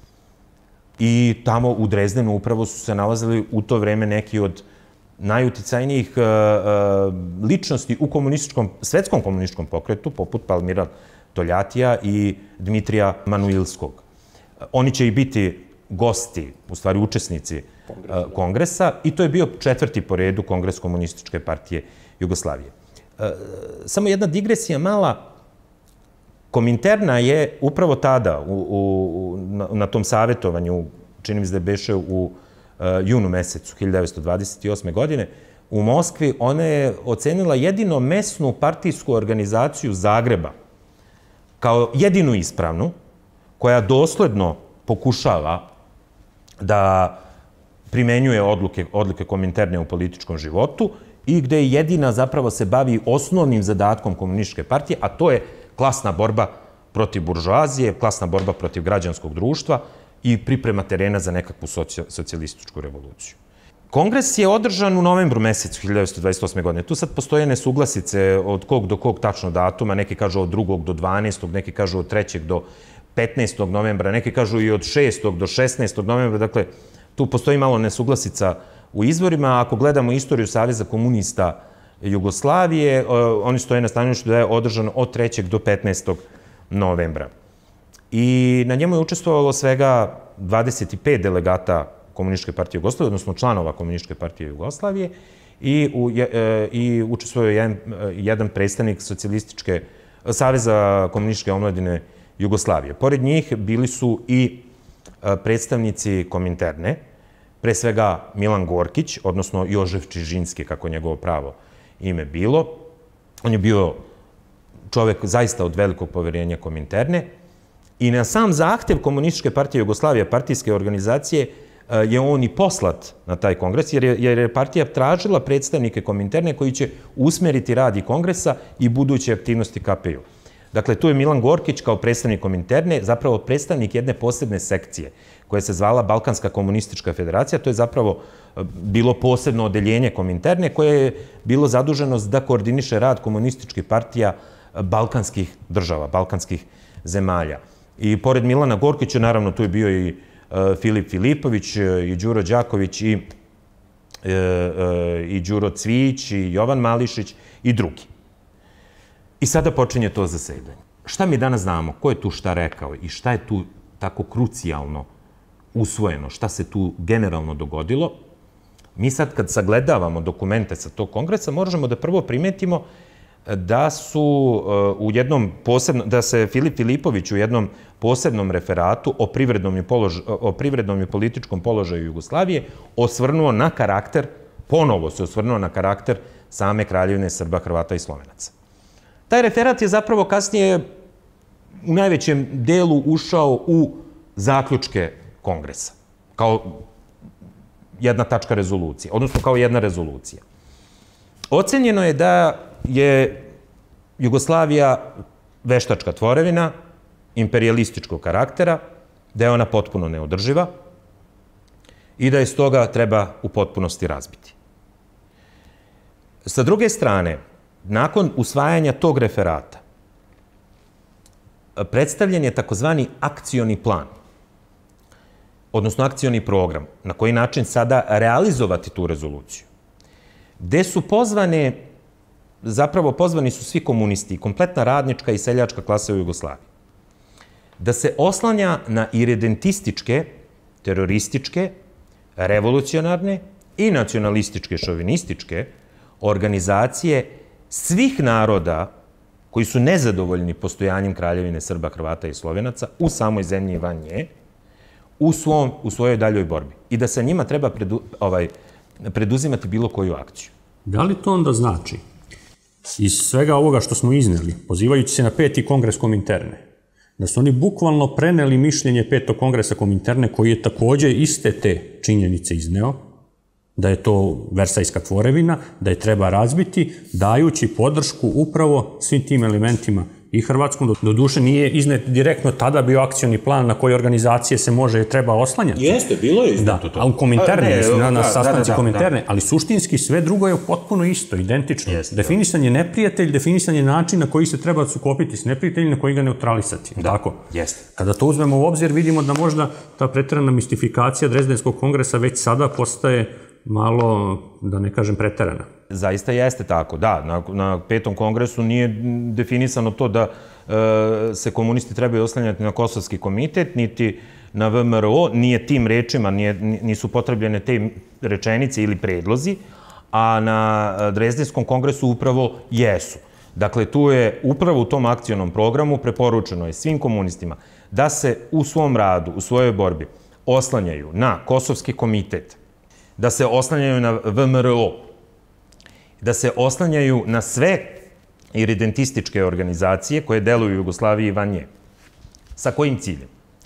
I tamo u Drezdenu upravo su se nalazili u to vreme neki od najuticajnijih ličnosti u svetskom komunističkom pokretu, poput Palmira Toljatija i Dmitrija Manuilskog. Oni će i biti gosti, u stvari učesnici kongresa, i to je bio četvrti po redu Kongres Komunističke partije Jugoslavije. Samo jedna digresija mala. Kominterna je upravo tada, na tom savjetovanju, čini mi se da je beše u junu mesecu hiljadu devetsto dvadeset osme. godine, u Moskvi, ona je ocenila jedino mesnu partijsku organizaciju Zagreba kao jedinu ispravnu, koja dosledno pokušava da primenjuje odluke Kominterne u političkom životu i gde jedina zapravo se bavi osnovnim zadatkom Komunističke partije, a to je klasna borba protiv buržoazije, klasna borba protiv građanskog društva i priprema terena za nekakvu socijalističku revoluciju. Kongres je održan u novembru mesecu hiljadu devetsto dvadeset osme. godine. Tu sad postoje nesuglasice od kog do kog tačno datuma, neki kažu od drugog do dvanaestog, neki kažu od trećeg do petnaestog novembra, neki kažu i od šestog do šesnaestog novembra, dakle, tu postoji malo nesuglasica u izvorima. Ako gledamo istoriju Saveza komunista Jugoslavije, oni stoje na stanovištu da je održan od trećeg do petnaestog novembra. I na njemu je učestvovalo svega dvadeset pet delegata Komunističke partije Jugoslavije, odnosno članova Komunističke partije Jugoslavije, i učestvovao je jedan predstavnik Socijalističke Saveza komunističke omladine Jugoslavije. Pored njih bili su i predstavnici Kominterne, pre svega Milan Gorkić, odnosno Jožef Čižinski, kako je njegovo pravo ime bilo. On je bio čovek zaista od velikog poverenja Kominterne i na sam zahtev Komunističke partije Jugoslavije, partijske organizacije, je on i poslat na taj kongres, jer je partija tražila predstavnike Kominterne koji će usmeriti rad i kongresa i buduće aktivnosti K P I U. Dakle, tu je Milan Gorkić kao predstavnik Kominterne, zapravo predstavnik jedne posebne sekcije koja se zvala Balkanska komunistička federacija. To je zapravo bilo posebno odeljenje Kominterne koje je bilo zaduženo da koordiniše rad komunističkih partija balkanskih država, balkanskih zemalja. I pored Milana Gorkića, naravno, tu je bio i Filip Filipović, i Đuro Đaković, i Đuro Cvijić, i Jovan Mališić i drugi. I sada počinje to zasedanje. Šta mi danas znamo? Ko je tu šta rekao i šta je tu tako krucijalno usvojeno? Šta se tu generalno dogodilo? Mi sad kad sagledavamo dokumente sa tog kongresa, možemo da prvo primetimo da su u jednom posebnom, da se Filip Filipović u jednom posebnom referatu o privrednom i političkom položaju Jugoslavije osvrnuo na karakter, ponovo se osvrnuo na karakter same Kraljevine Srba, Hrvata i Slovenaca. Taj referat je zapravo kasnije u najvećem delu ušao u zaključke kongresa, kao jedna tačka rezolucije, odnosno kao jedna rezolucija. Ocenjeno je da je Jugoslavija veštačka tvorevina, imperijalističkog karaktera, da je ona potpuno neodrživa i da je stoga treba u potpunosti razbiti. Sa druge strane, nakon usvajanja tog referata, predstavljen je takozvani akcioni plan, odnosno akcioni program, na koji način sada realizovati tu rezoluciju, gde su pozvane zapravo pozvani su svi komunisti, kompletna radnička i seljačka klasa u Jugoslaviji, da se oslanja na iredentističke, terorističke, revolucionarne i nacionalističke, šovinističke organizacije svih naroda koji su nezadovoljni postojanjem Kraljevine Srba, Hrvata i Slovenaca u samoj zemlji i van nje, u, svom, u svojoj daljoj borbi. I da sa njima treba predu, ovaj, preduzimati bilo koju akciju. Da li to onda znači, iz svega ovoga što smo izneli, pozivajući se na peti kongres Kominterne, da su oni bukvalno preneli mišljenje petog kongresa Kominterne, koji je takođe iste te činjenice izneo, da je to versajska tvorevina, da je treba razbiti, dajući podršku upravo svim tim elementima i Hrvatskom. Do duše nije iznet direktno tada bio akcioni plan na koje organizacije se može i treba oslanjati. Jeste, bilo je izneto to. A u Kominterne, na sastanci Kominterne, ali suštinski sve drugo je potpuno isto, identično. Definisan je neprijatelj, definisan je način na koji se treba sukopiti s neprijateljem, na koji ga neutralisati. Tako? Jeste. Kada to uzmemo u obzir, vidimo da možda ta preterana mistifikacija Drezdenskog kongresa već sada postaje malo, da ne kažem, preterana. Zaista jeste tako, da. Na, na petom kongresu nije definisano to da e, se komunisti trebaju oslanjati na Kosovski komitet, niti na V M R O, nije tim rečima, nije, nisu potrebljene te rečenice ili predlozi, a na Drezdenskom kongresu upravo jesu. Dakle, tu je upravo u tom akcionom programu preporučeno je svim komunistima da se u svom radu, u svojoj borbi oslanjaju na Kosovski komitet, da se oslanjaju na V M R O, da se oslanjaju na sve iredentističke organizacije koje deluju u Jugoslaviji i van nje. Sa kojim ciljem?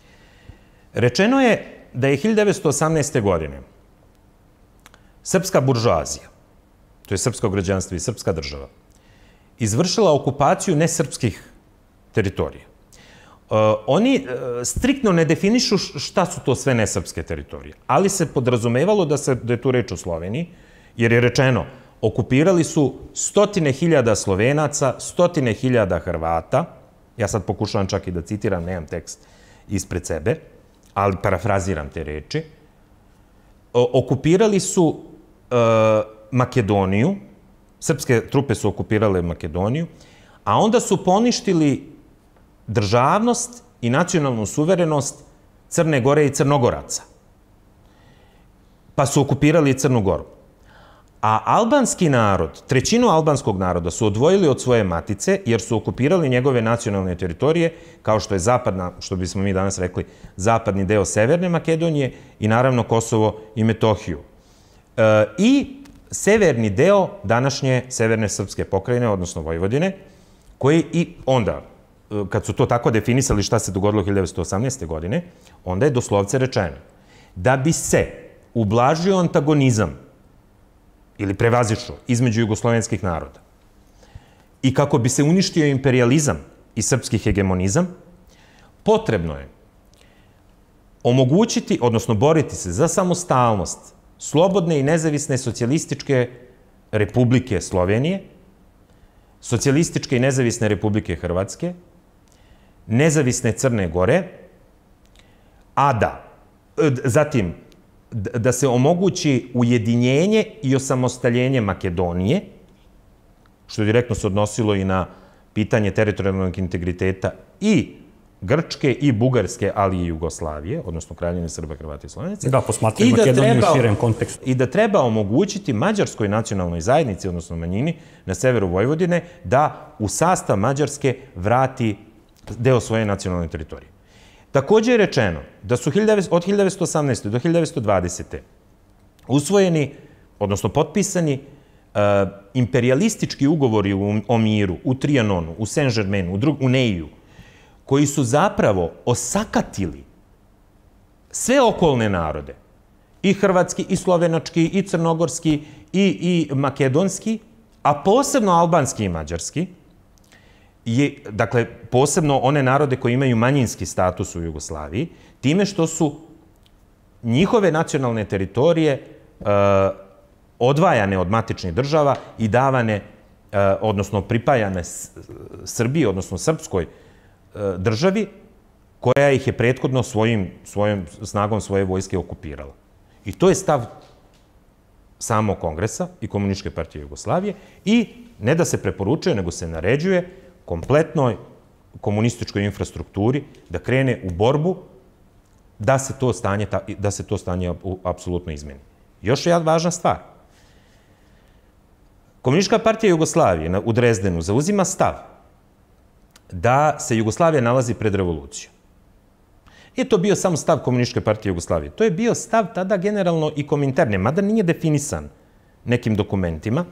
Rečeno je da je hiljadu devetsto osamnaeste. godine srpska buržoazija, to je srpsko građanstvo i srpska država, izvršila okupaciju nesrpskih teritorija. Uh, oni uh, striktno ne definišu šta su to sve nesrpske teritorije, ali se podrazumevalo da, se, da je tu reč o Sloveniji, jer je rečeno, okupirali su stotine hiljada Slovenaca, stotine hiljada Hrvata, ja sad pokušavam čak i da citiram, nemam tekst ispred sebe, ali parafraziram te reči, o, okupirali su uh, Makedoniju, srpske trupe su okupirale Makedoniju, a onda su poništili državnost i nacionalnu suverenost Crne Gore i Crnogoraca. Pa su okupirali i Crnu Goru. A albanski narod, trećinu albanskog naroda su odvojili od svoje matice jer su okupirali njegove nacionalne teritorije, kao što je zapadna, što bismo mi danas rekli, zapadni deo Severne Makedonije i naravno Kosovo i Metohiju. E, I severni deo današnje severne srpske pokrajine, odnosno Vojvodine, koji i onda, kad su to tako definisali šta se dogodilo hiljadu devetsto osamnaeste. godine, onda je doslovce rečeno da bi se ublažio antagonizam ili prevazišao između jugoslovenskih naroda i kako bi se uništio imperializam i srpski hegemonizam, potrebno je omogućiti, odnosno boriti se za samostalnost slobodne i nezavisne socijalističke Republike Slovenije, socijalističke i nezavisne Republike Hrvatske, nezavisne Crne Gore, a da, zatim, da se omogući ujedinjenje i osamostaljenje Makedonije, što direktno se odnosilo i na pitanje teritorijalnog integriteta i Grčke i Bugarske, ali i Jugoslavije, odnosno Kraljevine Srba, Hrvata i Slovenaca. Da, posmatramo Makedoniju u širem kontekstu. I da treba omogućiti mađarskoj nacionalnoj zajednici, odnosno manjini, na severu Vojvodine, da u sastav Mađarske vrati deo svoje nacionalne teritorije. Takođe je rečeno da su od hiljadu devetsto osamnaeste. do hiljadu devetsto dvadesete. usvojeni, odnosno potpisani, imperialistički ugovori o miru u Trijanonu, u Saint-Germainu, u Neiju, koji su zapravo osakatili sve okolne narode, i hrvatski, i slovenački, i crnogorski, i makedonski, a posebno albanski i mađarski, dakle, posebno one narode koji imaju manjinski status u Jugoslaviji, time što su njihove nacionalne teritorije odvajane od matičnih država i davane, odnosno pripajane Srbiji, odnosno srpskoj državi, koja ih je prethodno svojom snagom svoje vojske okupirala. I to je stav samog kongresa i Komunističke partije Jugoslavije i ne da se preporučuje, nego se naređuje kompletnoj komunističkoj infrastrukturi da krene u borbu da se to stanje, da se to stanje apsolutno izmeni. Još jedna važna stvar. Komunistička partija Jugoslavije u Drezdenu zauzima stav da se Jugoslavija nalazi pred revolucijom. Nije to bio samo stav Komunističke partije Jugoslavije. To je bio stav tada generalno i Kominterne, mada nije definisan nekim dokumentima,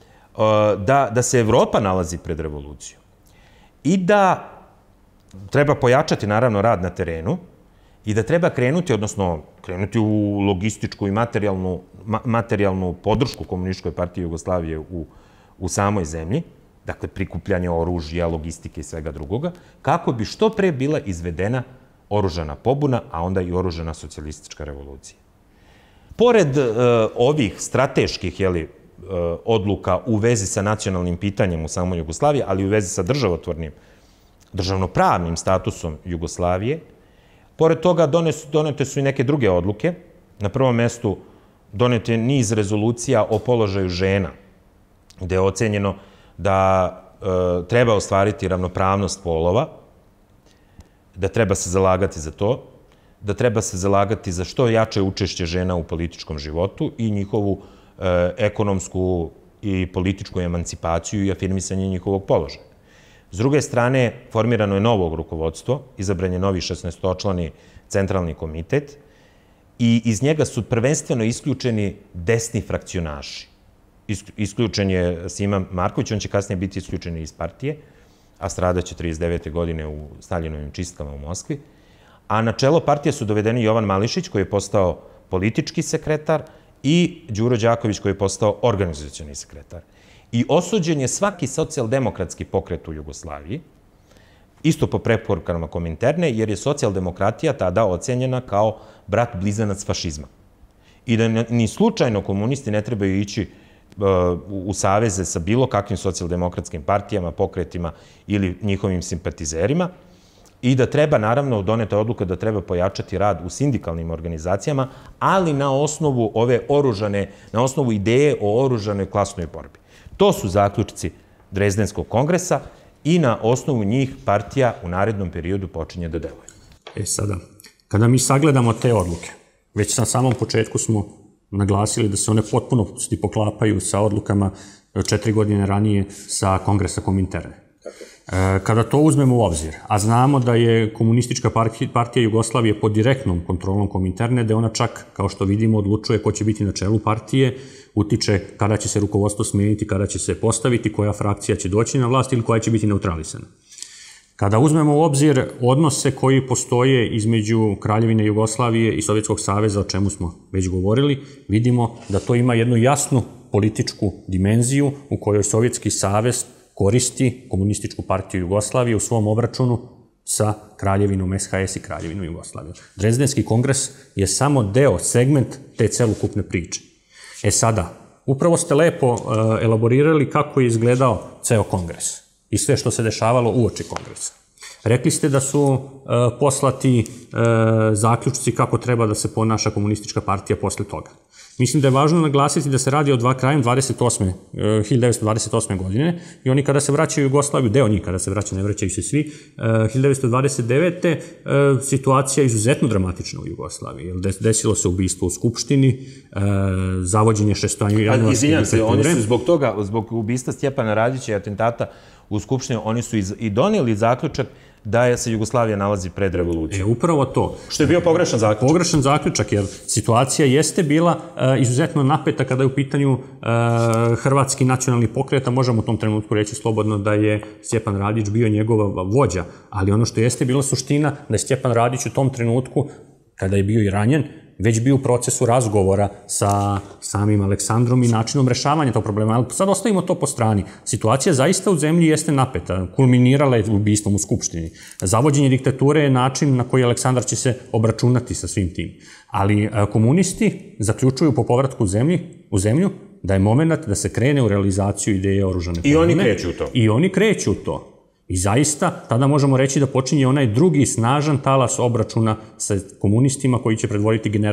da se Evropa nalazi pred revolucijom i da treba pojačati, naravno, rad na terenu i da treba krenuti, odnosno krenuti u logističku i materijalnu podršku Komunističkoj partiji Jugoslavije u samoj zemlji, dakle, prikupljanje oružja, logistike i svega drugoga, kako bi što pre bila izvedena oružana pobuna, a onda i oružana socijalistička revolucija. Pored ovih strateških odluka u vezi sa nacionalnim pitanjem u samoj Jugoslaviji, ali i u vezi sa državotvornim, državnopravnim statusom Jugoslavije, pored toga donete su i neke druge odluke. Na prvom mestu donet je niz rezolucija o položaju žena, gde je ocenjeno da treba ostvariti ravnopravnost polova, da treba se zalagati za to, da treba se zalagati za što jače učešće žena u političkom životu i njihovu ekonomsku i političku emancipaciju i afirmisanje njihovog položaja. S druge strane, formirano je novo rukovodstvo, izabran je novi šesnaestočlani centralni komitet i iz njega su prvenstveno isključeni desni frakcionaši. Isključen je Sima Marković, on će kasnije biti isključen iz partije, a stradaće trideset devete godine u Staljinovim čistkama u Moskvi. A na čelo partije su dovedeni Jovan Mališić, koji je postao politički sekretar, i Đuro Đaković, koji je postao organizacioni sekretar. I osuđen je svaki socijaldemokratski pokret u Jugoslaviji, isto po preporukama Kominterne, jer je socijaldemokratija tada ocenjena kao brat blizanac fašizma. I da ni slučajno komunisti ne trebaju ići u saveze sa bilo kakvim socijaldemokratskim partijama, pokretima ili njihovim simpatizerima i da treba, naravno, doneta odluka da treba pojačati rad u sindikalnim organizacijama, ali na osnovu ove oružane, na osnovu ideje o oružanoj klasnoj borbi. To su zaključci Drezdenskog kongresa i na osnovu njih partija u narednom periodu počinje da deluje. E sada, kada mi sagledamo te odluke, već na samom početku smo naglasili da se one potpuno poklapaju sa odlukama četiri godine ranije sa kongresa Kominterne. Kada to uzmemo u obzir, a znamo da je Komunistička partija Jugoslavije pod direktnom kontrolom Kominterne, da ona čak, kao što vidimo, odlučuje ko će biti na čelu partije, utiče kada će se rukovodstvo smeniti, kada će se postaviti, koja frakcija će doći na vlast ili koja će biti neutralisana. Kada uzmemo u obzir odnose koji postoje između Kraljevine Jugoslavije i Sovjetskog saveza, o čemu smo već govorili, vidimo da to ima jednu jasnu političku dimenziju u kojoj Sovjetski savez koristi Komunističku partiju Jugoslavije u svom obračunu sa Kraljevinom S H S i Kraljevinom Jugoslavije. Drezdenski kongres je samo deo, segment te celokupne priče. E sada, upravo ste lepo elaborirali kako je izgledao ceo kongres i sve što se dešavalo uoči kongresa. Rekli ste da su poslati zaključci kako treba da se ponaša Komunistička partija posle toga. Mislim da je važno naglasiti da se radi o dva krajem hiljade devetsto dvadeset osme. godine i oni kada se vraćaju u Jugoslaviju, deo njih kada se vraćaju, ne vraćaju se svi, hiljade devetsto dvadeset devete. situacija je izuzetno dramatična u Jugoslaviji. Desilo se ubistvo u Skupštini, zavođenje šestojanuarske diktature. Izvinjam se, oni su zbog toga, zbog ubistva Stjepana Radića i atentata u Skupštini, oni su i donijeli zaključak da se Jugoslavija nalazi pred revolucijom. E, upravo to. Što je bio pogrešan zaključak. Pogrešan zaključak, jer situacija jeste bila izuzetno napeta kada je u pitanju Hrvatski nacionalni pokret, a možemo u tom trenutku reći slobodno da je Stjepan Radić bio njegova vođa, ali ono što jeste bila suština da je Stjepan Radić u tom trenutku, kada je bio i ranjen, već bio u procesu razgovora sa samim Aleksandrom i načinom rešavanja tog problema. Ali sad ostavimo to po strani. Situacija zaista u zemlji jeste napeta. Kulminirala je ubistvom u Skupštini. Zavođenje diktature je način na koji Aleksandar će se obračunati sa svim tim. Ali komunisti zaključuju po povratku u zemlju da je moment da se krene u realizaciju ideje oružane pobune. I oni kreću u to. I oni kreću u to. I zaista, tada možemo reći da počinje onaj drugi snažan talas obračuna sa komunistima koji će predvoditi general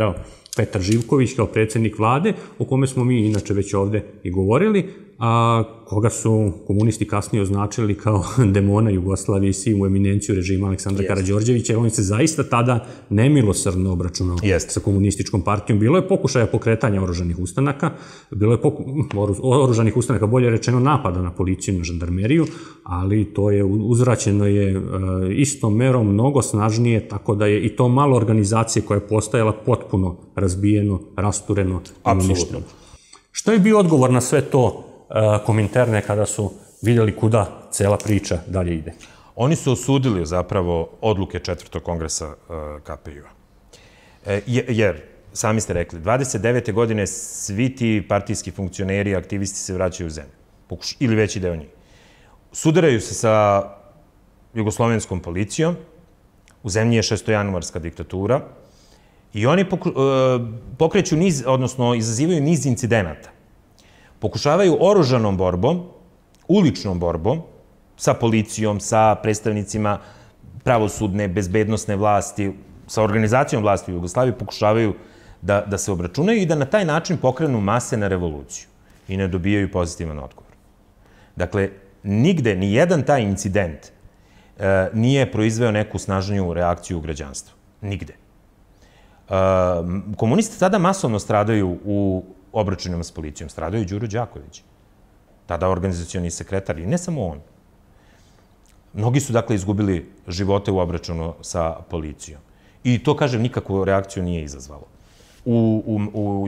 Petar Živković kao predsjednik vlade, o kome smo mi inače već ovde i govorili, a koga su komunisti kasnije označili kao demona Jugoslavije i sivu eminenciju režima Aleksandra Karađorđevića. On se zaista tada nemilosrdno obračunao sa komunističkom partijom. Bilo je pokušaja pokretanja oružanih ustanaka, bilo je oružanih ustanaka, bolje rečeno napada na policiju i na žandarmeriju, ali to je uzvraćeno je istom merom mnogo snažnije, tako da je i to malo organizacije koja je postajala potpuno razbijeno, rastureno i uništeno. Što je bio odgovor na sve to Kominterne kada su vidjeli kuda cela priča dalje ide? Oni su osudili zapravo odluke četvrtog kongresa K P I-a. Jer, sami ste rekli, dvadeset devete godine svi ti partijski funkcioneri i aktivisti se vraćaju u zemlju. Ili veći deo njih. Sudaraju se sa jugoslovenskom policijom, u zemlji je šestojanuarska diktatura i oni pokreću niz, odnosno izazivaju niz incidenata. Pokušavaju oružanom borbom, uličnom borbom, sa policijom, sa predstavnicima pravosudne, bezbednosne vlasti, sa organizacijom vlasti u Jugoslaviji, pokušavaju da se obračunaju i da na taj način pokrenu mase na revoluciju i ne dobijaju pozitivan odgovor. Dakle, nigde, ni jedan taj incident nije proizveo neku snažniju reakciju u građanstvu. Nigde. Komunisti tada masovno stradaju u obračunima s policijom. Stradaju Đuro Đaković, tada organizacioni sekretar, i ne samo on. Mnogi su, dakle, izgubili živote u obračunu sa policijom. I to, kažem, nikakvu reakciju nije izazvalo u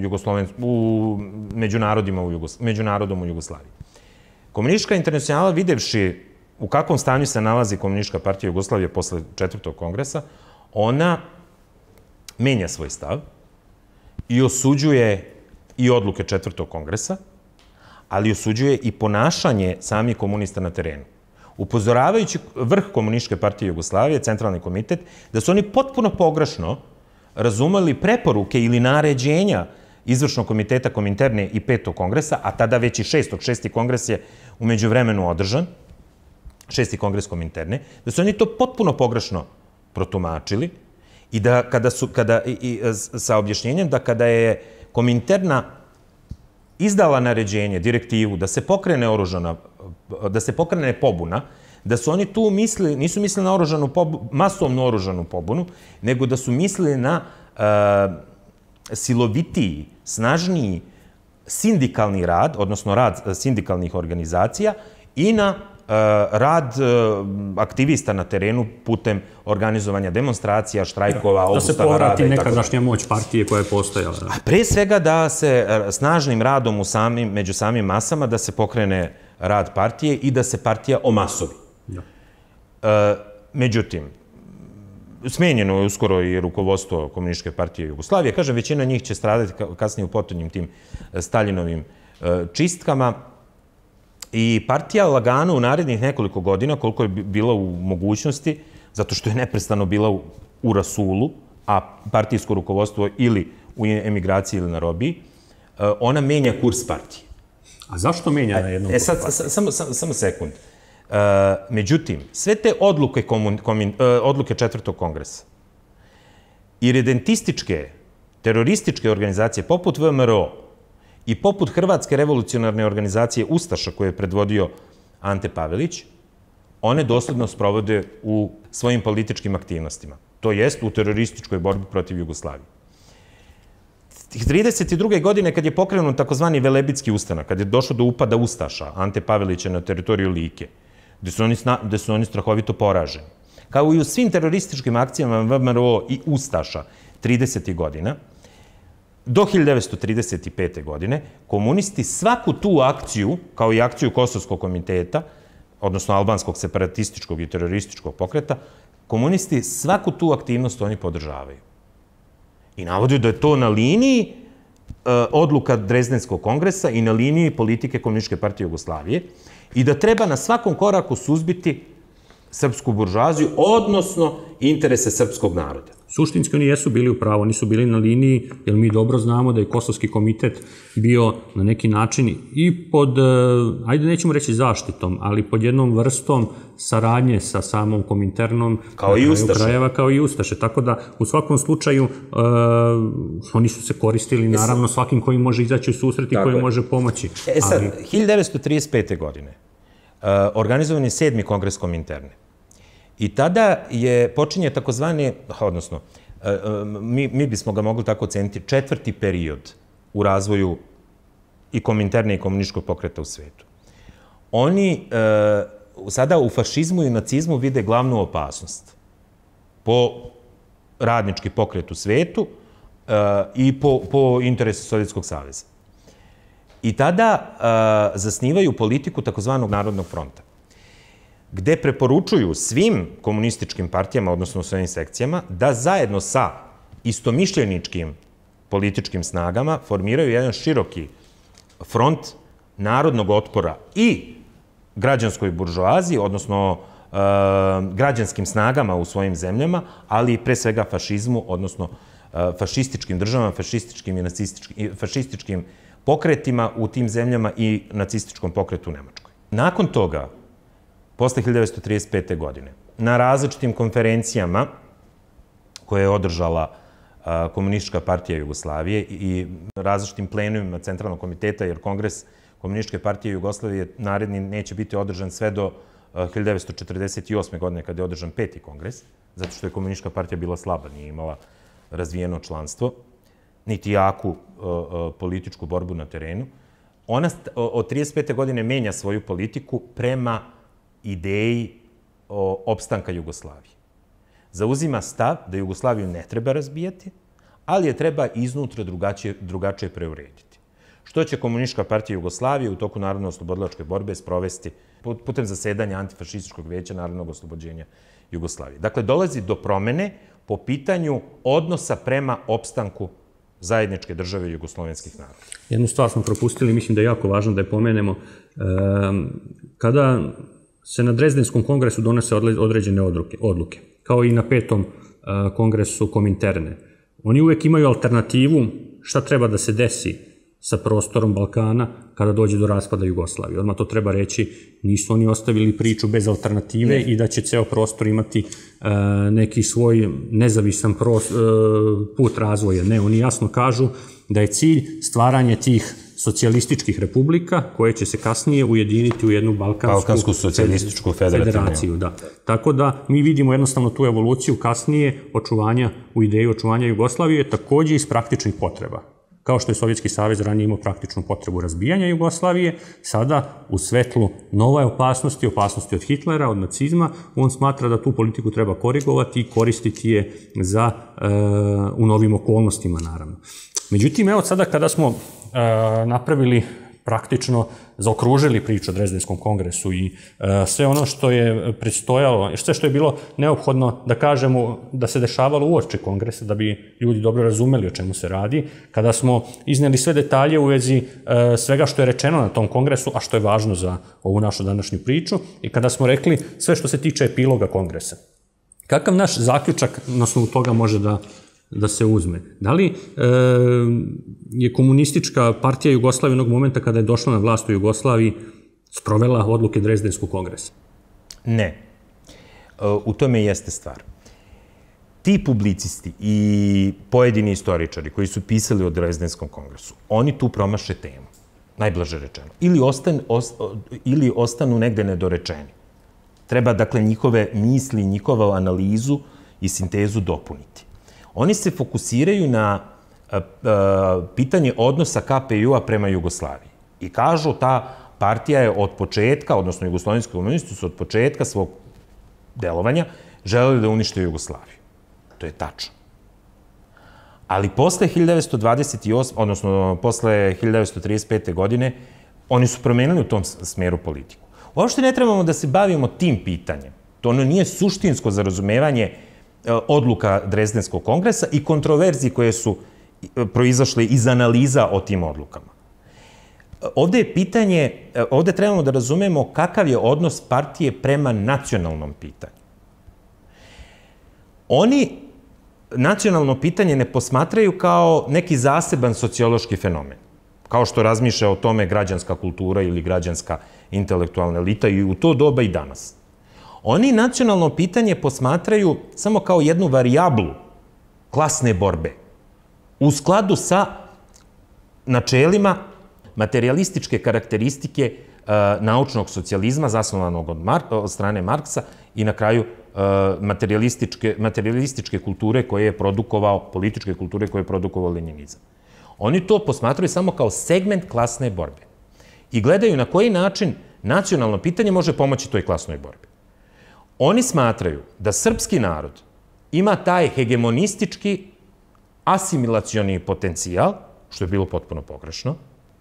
međunarodom u Jugoslaviji. Komunistička internacionala, videvši u kakvom stanju se nalazi Komunistička partija Jugoslavije posle četvrtog kongresa, ona menja svoj stav i osuđuje i odluke četvrtog kongresa, ali osuđuje i ponašanje samih komunista na terenu. Upozoravajući vrh Komunističke partije Jugoslavije, Centralni komitet, da su oni potpuno pogrešno razumeli preporuke ili naređenja Izvršnog komiteta Kominterne i petog kongresa, a tada već i šestog. Šesti kongres je umeđu vremenu održan, šesti kongres Kominterne, da su oni to potpuno pogrešno protumačili i da kada su, sa objašnjenjem da kada je Kominterna izdala naređenje, direktivu, da se pokrene oružana, da se pokrene pobuna, da su oni tu mislili, nisu mislili na oružanu pobunu, masovnu oružanu pobunu, nego da su mislili na silovitiji, snažniji sindikalni rad, odnosno rad sindikalnih organizacija i na rad aktivista na terenu putem organizovanja demonstracija, štrajkova, obustava rada i tako. Da se povrati nekadašnja moć partije koja je postojala. A pre svega da se snažnim radom među samim masama da se pokrene rad partije i da se partija omasovi. Međutim, smenjeno je uskoro i rukovodstvo Komunističke partije Jugoslavije. Kažem, većina njih će stradati kasnije u potonjim tim Stalinovim čistkama. I partija lagano u narednih nekoliko godina, koliko je bila u mogućnosti, zato što je neprestano bila u rasulu, a partijsko rukovodstvo ili u emigraciji ili na robiji, ona menja kurs partije. A zašto menja na jednom kursu partije? E sad, samo sekund. Međutim, sve te odluke četvrtog kongresa i redentističke, terorističke organizacije poput V M R O i poput Hrvatske revolucionarne organizacije Ustaša koje je predvodio Ante Pavelić, one dosledno sprovode u svojim političkim aktivnostima. To jest u terorističkoj borbi protiv Jugoslavije. trideset druge godine kad je pokrenut takozvani Velebitski ustanak, kad je došlo do upada Ustaša Ante Pavelića na teritoriju Like, gde su oni strahovito poraženi. Kao i u svim terorističkim akcijama V M R O i Ustaša tridesetih godina, do hiljadu devetsto trideset pete. godine, komunisti svaku tu akciju, kao i akciju Kosovskog komiteta, odnosno albanskog separatističkog i terorističkog pokreta, komunisti svaku tu aktivnost oni podržavaju. I navode da je to na liniji odluka Drezdenskog kongresa i na liniji politike Komunističke partije Jugoslavije i da treba na svakom koraku suzbiti srpsku buržoaziju, odnosno interese srpskog naroda. Suštinski oni jesu bili u pravu, oni su bili na liniji, jer mi dobro znamo da je Kosovski komitet bio na neki način i pod, ajde nećemo reći zaštitom, ali pod jednom vrstom saradnje sa samom Kominternom, kao i Ustaše. Krajeva, kao i Ustaše. Tako da u svakom slučaju uh, oni su se koristili naravno svakim koji može izaći u susret i koji može pomoći. E sad, ali... hiljadu devetsto trideset pete. godine uh, organizovan je sedmi kongres Kominterne. I tada je počinje takozvani, odnosno, mi, mi bismo ga mogli tako oceniti, četvrti period u razvoju i Kominterne i komunističkog pokreta u svetu. Oni e, sada u fašizmu i nacizmu vide glavnu opasnost po radnički pokret u svetu e, i po, po interesu Sovjetskog saveza. I tada e, zasnivaju politiku takozvanog Narodnog fronta, gde preporučuju svim komunističkim partijama, odnosno svojim sekcijama, da zajedno sa istomišljeničkim političkim snagama formiraju jedan široki front narodnog otpora i građanskoj buržoaziji, odnosno e, građanskim snagama u svojim zemljama, ali i pre svega fašizmu, odnosno e, fašističkim državama, fašističkim i nacističkim, fašističkim pokretima u tim zemljama i nacističkom pokretu u Nemačkoj. Nakon toga, posle hiljadu devetsto trideset pete. godine, na različitim konferencijama koje je održala Komunistička partija Jugoslavije i različitim plenumima Centralnog komiteta, jer Kongres Komunističke partije Jugoslavije naredni neće biti održan sve do hiljadu devetsto četrdeset osme. godine, kada je održan peti kongres, zato što je Komunistička partija bila slaba, nije imala razvijeno članstvo, niti jaku političku borbu na terenu. Ona od trideset pete. godine menja svoju politiku prema ideji opstanka Jugoslavije. Zauzima stav da Jugoslaviju ne treba razbijati, ali je treba iznutra drugačije, drugačije preurediti. Što će Komunistička partija Jugoslavije u toku Narodno-oslobodilačke borbe sprovesti putem zasedanja Antifašističkog veća Narodnog oslobođenja Jugoslavije. Dakle, dolazi do promene po pitanju odnosa prema opstanku zajedničke države jugoslovenskih naroda. Jednu stvar smo propustili, mislim da je jako važno da je pomenemo. Kada se na Drezdenskom kongresu donese određene odluke, kao i na petom kongresu Kominterne, oni uvek imaju alternativu šta treba da se desi sa prostorom Balkana kada dođe do raspada Jugoslavije. Odmah to treba reći, nisu oni ostavili priču bez alternative i da će ceo prostor imati neki svoj nezavisan put razvoja. Ne, oni jasno kažu da je cilj stvaranje tih socijalističkih republika koje će se kasnije ujediniti u jednu Balkansku socijalističku federaciju. Tako da mi vidimo jednostavno tu evoluciju kasnije očuvanja u ideji očuvanja Jugoslavije, takođe iz praktičnih potreba. Kao što je Sovjetski savez ranije imao praktičnu potrebu razbijanja Jugoslavije, sada u svetlu nove opasnosti, opasnosti od Hitlera, od nacizma, on smatra da tu politiku treba korigovati i koristiti je za, u novim okolnostima, naravno. Međutim, evo sada kada smo napravili praktično, zaokružili priču o Drezdenskom kongresu i sve ono što je predstojalo, sve što je bilo neophodno da kažemo da se dešavalo uoči kongresa, da bi ljudi dobro razumeli o čemu se radi, kada smo izneli sve detalje u vezi svega što je rečeno na tom kongresu, a što je važno za ovu našu današnju priču, i kada smo rekli sve što se tiče epiloga kongresa. Kakav naš zaključak na osnovu toga može da da se uzme? Da li je Komunistička partija Jugoslavije onog momenta kada je došla na vlast u Jugoslaviji sprovela odluke Drezdenskog kongresa? Ne. U tome jeste stvar. Ti publicisti i pojedini istoričari koji su pisali o Drezdenskom kongresu, oni tu promaše temu, najblaže rečeno. Ili ostanu negde nedorečeni. Treba, dakle, njihove misli, njihovu analizu i sintezu dopuniti. Oni se fokusiraju na pitanje odnosa K P U-a prema Jugoslaviji. I kažu, ta partija je od početka, odnosno jugoslovenski komunisti su od početka svog delovanja želeli da unište Jugoslaviju. To je tačno. Ali posle hiljadu devetsto dvadeset osme. odnosno posle hiljadu devetsto trideset pete. godine, oni su promenili u tom smeru politiku. Uopšte ne trebamo da se bavimo tim pitanjem. To ono nije suštinsko za razumevanje odluka Drezdenskog kongresa i kontroverzije koje su proizašle iz analiza o tim odlukama. Ovde je pitanje, ovde trebamo da razumemo kakav je odnos partije prema nacionalnom pitanju. Oni nacionalno pitanje ne posmatraju kao neki zaseban sociološki fenomen, kao što razmišlja o tome građanska kultura ili građanska intelektualna elita i u to doba i danas. Oni nacionalno pitanje posmatraju samo kao jednu varijablu klasne borbe u skladu sa načelima materijalističke karakteristike naučnog socijalizma zasnovanog od strane Marksa i na kraju materijalističke kulture koje je produkovao, političke kulture koje je produkovao lenjinizam. Oni to posmatraju samo kao segment klasne borbe i gledaju na koji način nacionalno pitanje može pomoći toj klasnoj borbi. Oni smatraju da srpski narod ima taj hegemonistički asimilacioni potencijal, što je bilo potpuno pogrešno,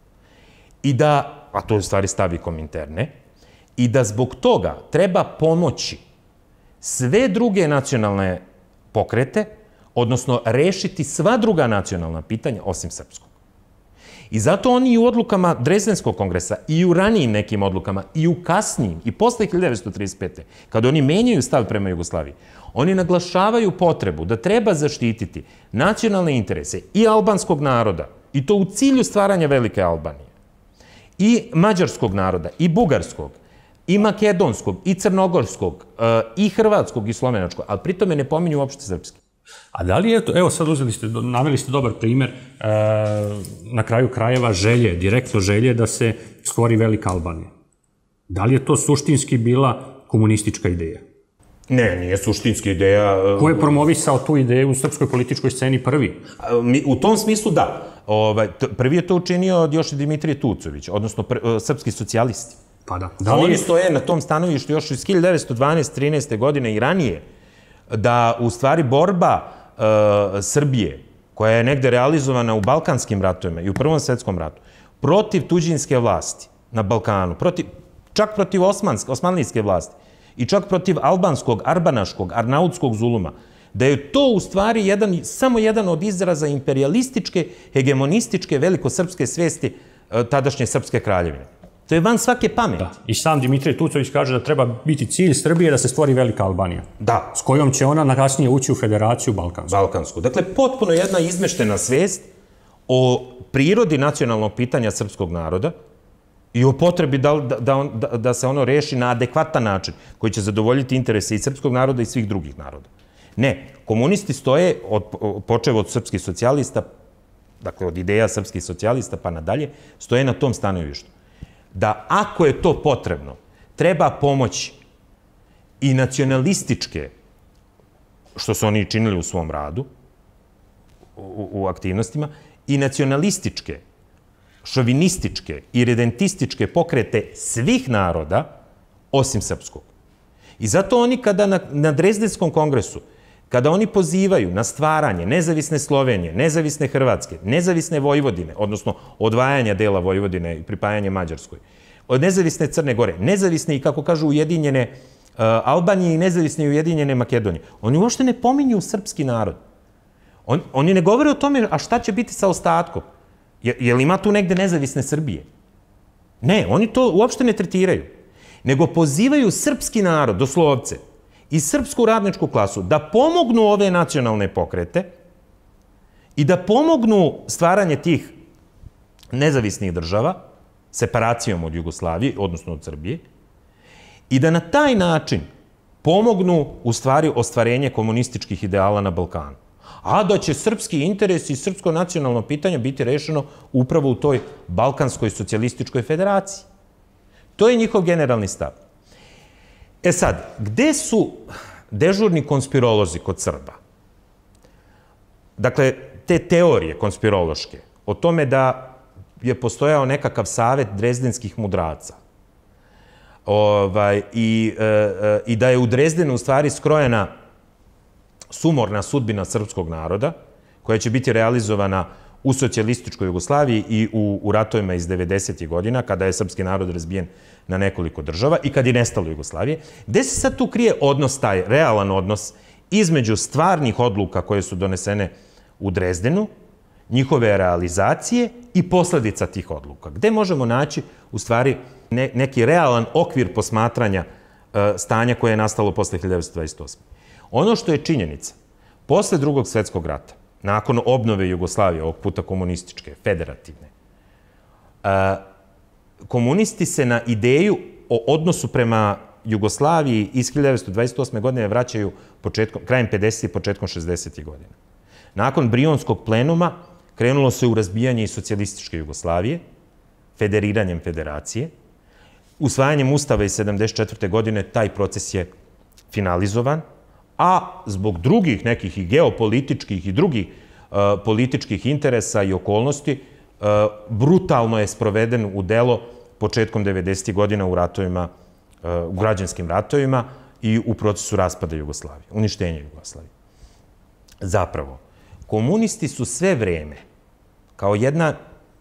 i da, a to je u stvari stavi Kominterne, i da zbog toga treba pomoći sve druge nacionalne pokrete, odnosno rešiti sva druga nacionalna pitanja osim srpskog. I zato oni i u odlukama Drezdenskog kongresa, i u ranijim nekim odlukama, i u kasnijim, i posle hiljadu devetsto trideset pete. kada oni menjaju stav prema Jugoslaviji, oni naglašavaju potrebu da treba zaštititi nacionalne interese i albanskog naroda, i to u cilju stvaranja Velike Albanije, i mađarskog naroda, i bugarskog, i makedonskog, i crnogorskog, i hrvatskog, i slovenačkog, ali pritome ne pominju uopšte srpski. A da li je to, evo sad uzeli ste, naveli ste dobar primer, na kraju krajeva želje, direktno želje da se stvori Velika Albanija. Da li je to suštinski bila komunistička ideja? Ne, nije suštinska ideja. Ko je promovisao tu ideju u srpskoj političkoj sceni prvi? U tom smislu da. Prvi je to učinio još i Dimitrije Tucović, odnosno srpski socijalisti. Pa da. Oni stoje na tom stanovištu još iz hiljadu devetsto dvanaeste trinaeste. godine i ranije, da u stvari borba Srbije, koja je negde realizovana u Balkanskim ratovima i u Prvom svetskom ratu, protiv tuđinske vlasti na Balkanu, čak protiv osmanlijske vlasti i čak protiv albanskog, arbanaškog, arnautskog zuluma, da je to u stvari samo jedan od izraza imperialističke, hegemonističke, velikosrpske svesti tadašnje srpske kraljevine. To je van svake pameti. I sam Dimitrije Tucović kaže da treba biti cilj Srbije da se stvori Velika Albanija. Da. S kojom će ona kasnije ući u Federaciju Balkansku. Balkansku. Dakle, potpuno jedna izmeštena svest o prirodi nacionalnog pitanja srpskog naroda i o potrebi da se ono reši na adekvatan način koji će zadovoljiti interese i srpskog naroda i svih drugih naroda. Ne, komunisti stoje, počev od srpskih socijalista, dakle od ideja srpskih socijalista pa nadalje, stoje na tom stanovištu. Da ako je to potrebno, treba pomoći i nacionalističke, što su oni činili u svom radu, u aktivnostima, i nacionalističke, šovinističke i redentističke pokrete svih naroda, osim srpskog. I zato oni kada na Drezdenskom kongresu, kada oni pozivaju na stvaranje nezavisne Slovenije, nezavisne Hrvatske, nezavisne Vojvodine, odnosno odvajanja dela Vojvodine i pripajanje Mađarskoj, od nezavisne Crne Gore, nezavisne i, kako kažu, ujedinjene Albanije i nezavisne i ujedinjene Makedonije, oni uopšte ne pominju srpski narod. Oni ne govore o tome, a šta će biti sa ostatkom? Je li ima tu negde nezavisne Srbije? Ne, oni to uopšte ne tretiraju. Nego pozivaju srpski narod, doslovce, i srpsku radničku klasu da pomognu ove nacionalne pokrete i da pomognu stvaranje tih nezavisnih država, separacijom od Jugoslavije, odnosno od Srbije, i da na taj način pomognu u stvari ostvarenje komunističkih ideala na Balkanu. A da će srpski interes i srpsko nacionalno pitanje biti rešeno upravo u toj Balkanskoj socijalističkoj federaciji. To je njihov generalni stav. E sad, gde su dežurni konspirolozi kod Srba? Dakle, te teorije konspirološke o tome da je postojao nekakav savet drezdenskih mudraca i da je u Drezdenu u stvari skrojena sumorna sudbina srpskog naroda, koja će biti realizovana u socijalističkoj Jugoslaviji i u ratovima iz devedesetih godina, kada je srpski narod razbijen na nekoliko država i kad je nestalo Jugoslavije. Gde se sad tu krije odnos, taj realan odnos, između stvarnih odluka koje su donesene u Drezdenu, njihove realizacije i posledica tih odluka? Gde možemo naći, u stvari, neki realan okvir posmatranja stanja koje je nastalo posle hiljadu devetsto dvadeset osme. Ono što je činjenica, Posle drugog svetskog rata, nakon obnove Jugoslavije, ovog puta komunističke, federativne, komunisti se na ideju o odnosu prema Jugoslaviji iz hiljadu devetsto dvadeset osme. godine vraćaju krajem pedesetih i početkom šezdesetih godina. Nakon Brionskog plenuma krenulo se u razbijanje i socijalističke Jugoslavije, federiranjem federacije. Usvajanjem Ustava iz sedamdeset četvrte. godine taj proces je finalizovan, a zbog drugih nekih i geopolitičkih i drugih političkih interesa i okolnosti brutalno je sproveden u delo početkom devedesetih. godina u ratovima, u građanskim ratovima i u procesu raspada Jugoslavije, uništenja Jugoslavije. Zapravo, komunisti su sve vreme, kao jedna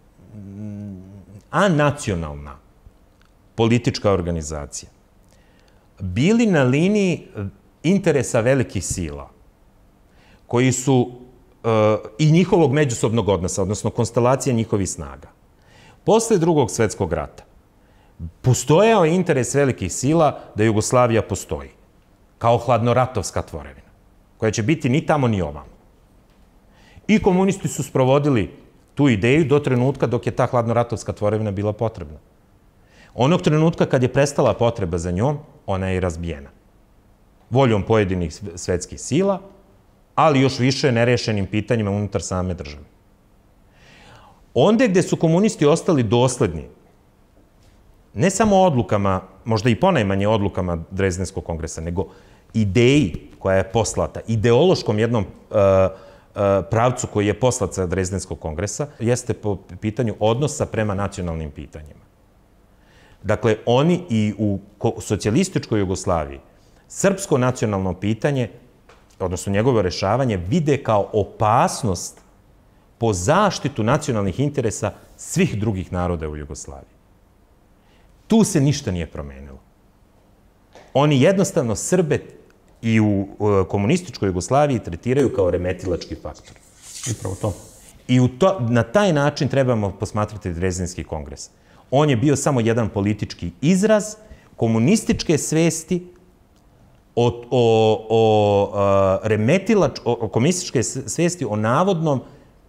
anacionalna politička organizacija, bili na liniji interesa velikih sila, koji su i njihovog međusobnog odnosa, odnosno konstelacije njihovih snaga. Posle drugog svetskog rata postojao je interes velikih sila da Jugoslavija postoji, kao hladnoratovska tvorevina, koja će biti ni tamo ni ovamo. I komunisti su sprovodili tu ideju do trenutka dok je ta hladnoratovska tvorevina bila potrebna. Onog trenutka kad je prestala potreba za njom, ona je razbijena. Voljom pojedinih svetskih sila, ali još više nerešenim pitanjima unutar same države. Onde gde su komunisti ostali dosledni, ne samo odlukama, možda i ponajmanje odlukama Drezdenskog kongresa, nego ideji koja je poslata, ideološkom jednom pravcu koji je poslat sa Drezdenskog kongresa, jeste po pitanju odnosa prema nacionalnim pitanjima. Dakle, oni i u socijalističkoj Jugoslaviji srpsko nacionalno pitanje, odnosno njegovo rešavanje, vide kao opasnost po zaštitu nacionalnih interesa svih drugih naroda u Jugoslaviji. Tu se ništa nije promenilo. Oni jednostavno Srbe i u komunističkoj Jugoslaviji tretiraju kao remetilački faktor. Upravo to. I na taj način trebamo posmatrati Drezdenski kongres. On je bio samo jedan politički izraz komunističke svesti o komunističke svesti o navodnom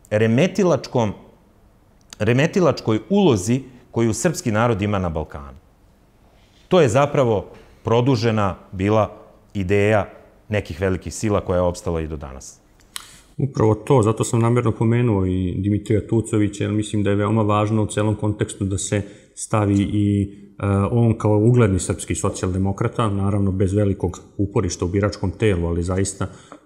remetilačkoj ulozi koju srpski narod ima na Balkanu. To je zapravo produžena bila ideja nekih velikih sila koja je opstala i do danas. Upravo to, zato sam namjerno pomenuo i Dimitrija Tucovića, jer mislim da je veoma važno u celom kontekstu da se stavi i on kao ugledni srpski socijaldemokrata, naravno bez velikog uporišta u biračkom telu, ali zaista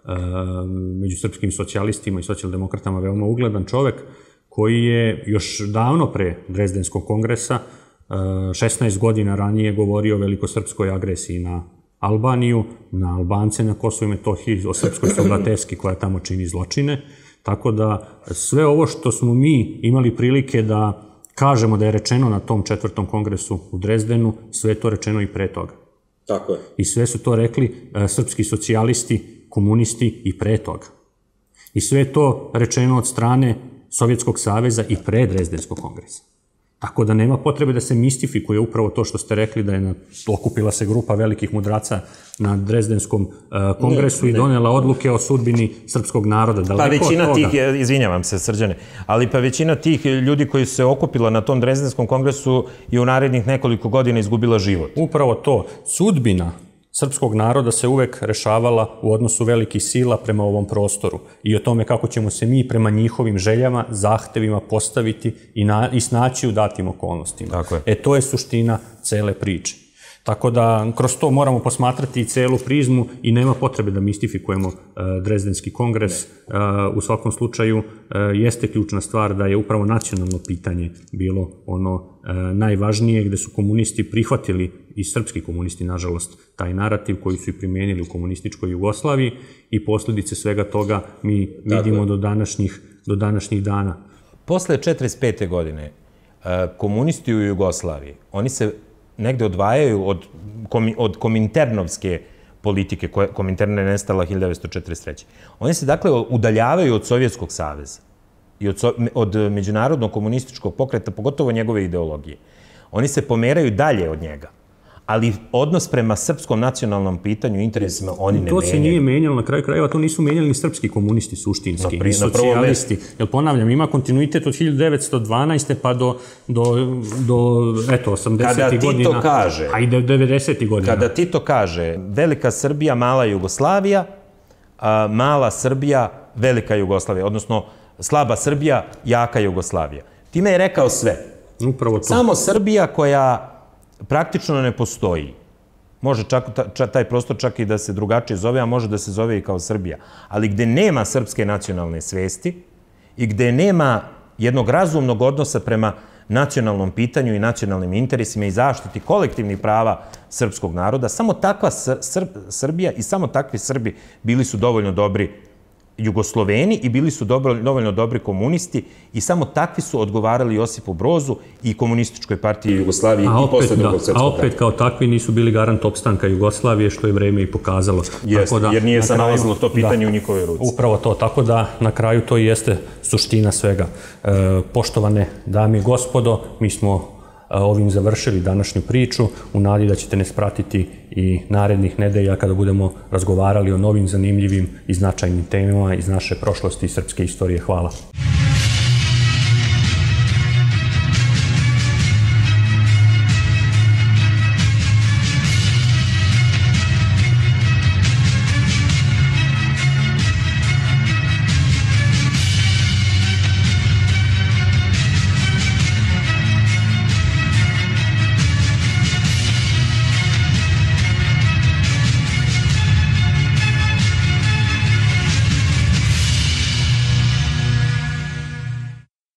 među srpskim socijalistima i socijaldemokratama veoma ugledan čovek, koji je još davno pre Drezdenskog kongresa, šesnaest godina ranije, govorio o velikosrpskoj agresiji na Albaniju, na Albance na Kosovu i Metohiji, o srpskoj Soblateski koja tamo čini zločine. Tako da sve ovo što smo mi imali prilike da kažemo da je rečeno na tom četvrtom kongresu u Drezdenu, sve je to rečeno i pre toga. Tako je. I sve su to rekli srpski socijalisti, komunisti i pre toga. I sve je to rečeno od strane Sovjetskog saveza i pre Drezdenskog kongresa. Tako da nema potrebe da se mistifikuje upravo to što ste rekli, da je okupila se grupa velikih mudraca na Drezdenskom kongresu i donela odluke o sudbini srpskog naroda. Pa većina tih, izvinjavam se Srđane, ali pa većina tih ljudi koji su se okupila na tom Drezdenskom kongresu je u narednih nekoliko godina izgubila život. Upravo to. Sudbina srpskog naroda se uvek rešavala u odnosu velikih sila prema ovom prostoru i o tome kako ćemo se mi prema njihovim željama, zahtevima postaviti i snaći u datim okolnostima. E to je suština cele priče. Tako da kroz to moramo posmatrati i celu prizmu i nema potrebe da mistifikujemo Drezdenski kongres. U svakom slučaju jeste ključna stvar da je upravo nacionalno pitanje bilo ono najvažnije, gde su komunisti prihvatili, i srpski komunisti, nažalost, taj narativ koji su i primenili u komunističkoj Jugoslaviji i posljedice svega toga mi vidimo do današnjih dana. Posle četrdeset pete godine komunisti u Jugoslaviji, oni se negde odvajaju od kominternovske politike, Kominterna je nestala hiljadu devetsto četrdeset treće. Oni se dakle udaljavaju od Sovjetskog saveza i od međunarodnog komunističkog pokreta, pogotovo njegove ideologije. Oni se pomeraju dalje od njega, ali odnos prema srpskom nacionalnom pitanju, interesima, oni ne menjaju. To se nije menjalo, na kraju krajeva to nisu menjali ni srpski komunisti suštinski, ni socijalisti. Jer ponavljam, ima kontinuitet od hiljadu devetsto dvanaeste pa do, do, do eto, osamdesetih godina. Kada Tito kaže, a i devedesetih godina. Kada Tito kaže, velika Srbija, mala Jugoslavija, a, mala Srbija, velika Jugoslavija, odnosno slaba Srbija, jaka Jugoslavija. Time je rekao sve. Upravo to. Samo Srbija koja praktično ne postoji. Može čak, taj prostor čak i da se drugačije zove, a može da se zove i kao Srbija. Ali gde nema srpske nacionalne svesti i gde nema jednog razumnog odnosa prema nacionalnom pitanju i nacionalnim interesima i zaštiti kolektivnih prava srpskog naroda, samo takva Srbija i samo takvi Srbi bili su dovoljno dobri Jugosloveni i bili su dovoljno dobri komunisti i samo takvi su odgovarali Josipu Brozu i komunističkoj partiji Jugoslavije i posle drugog srpskog rata. A opet kao takvi nisu bili garant opstanka Jugoslavije, što je vreme i pokazalo. Jeste, jer nije se nalazilo to pitanje u njihovoj ruci. Upravo to, tako da na kraju to i jeste suština svega. Poštovane dame i gospodo, mi smo ovim završili današnju priču, u nadi da ćete nas pratiti i narednih nedelja kada budemo razgovarali o novim, zanimljivim i značajnim temama iz naše prošlosti i srpske istorije. Hvala.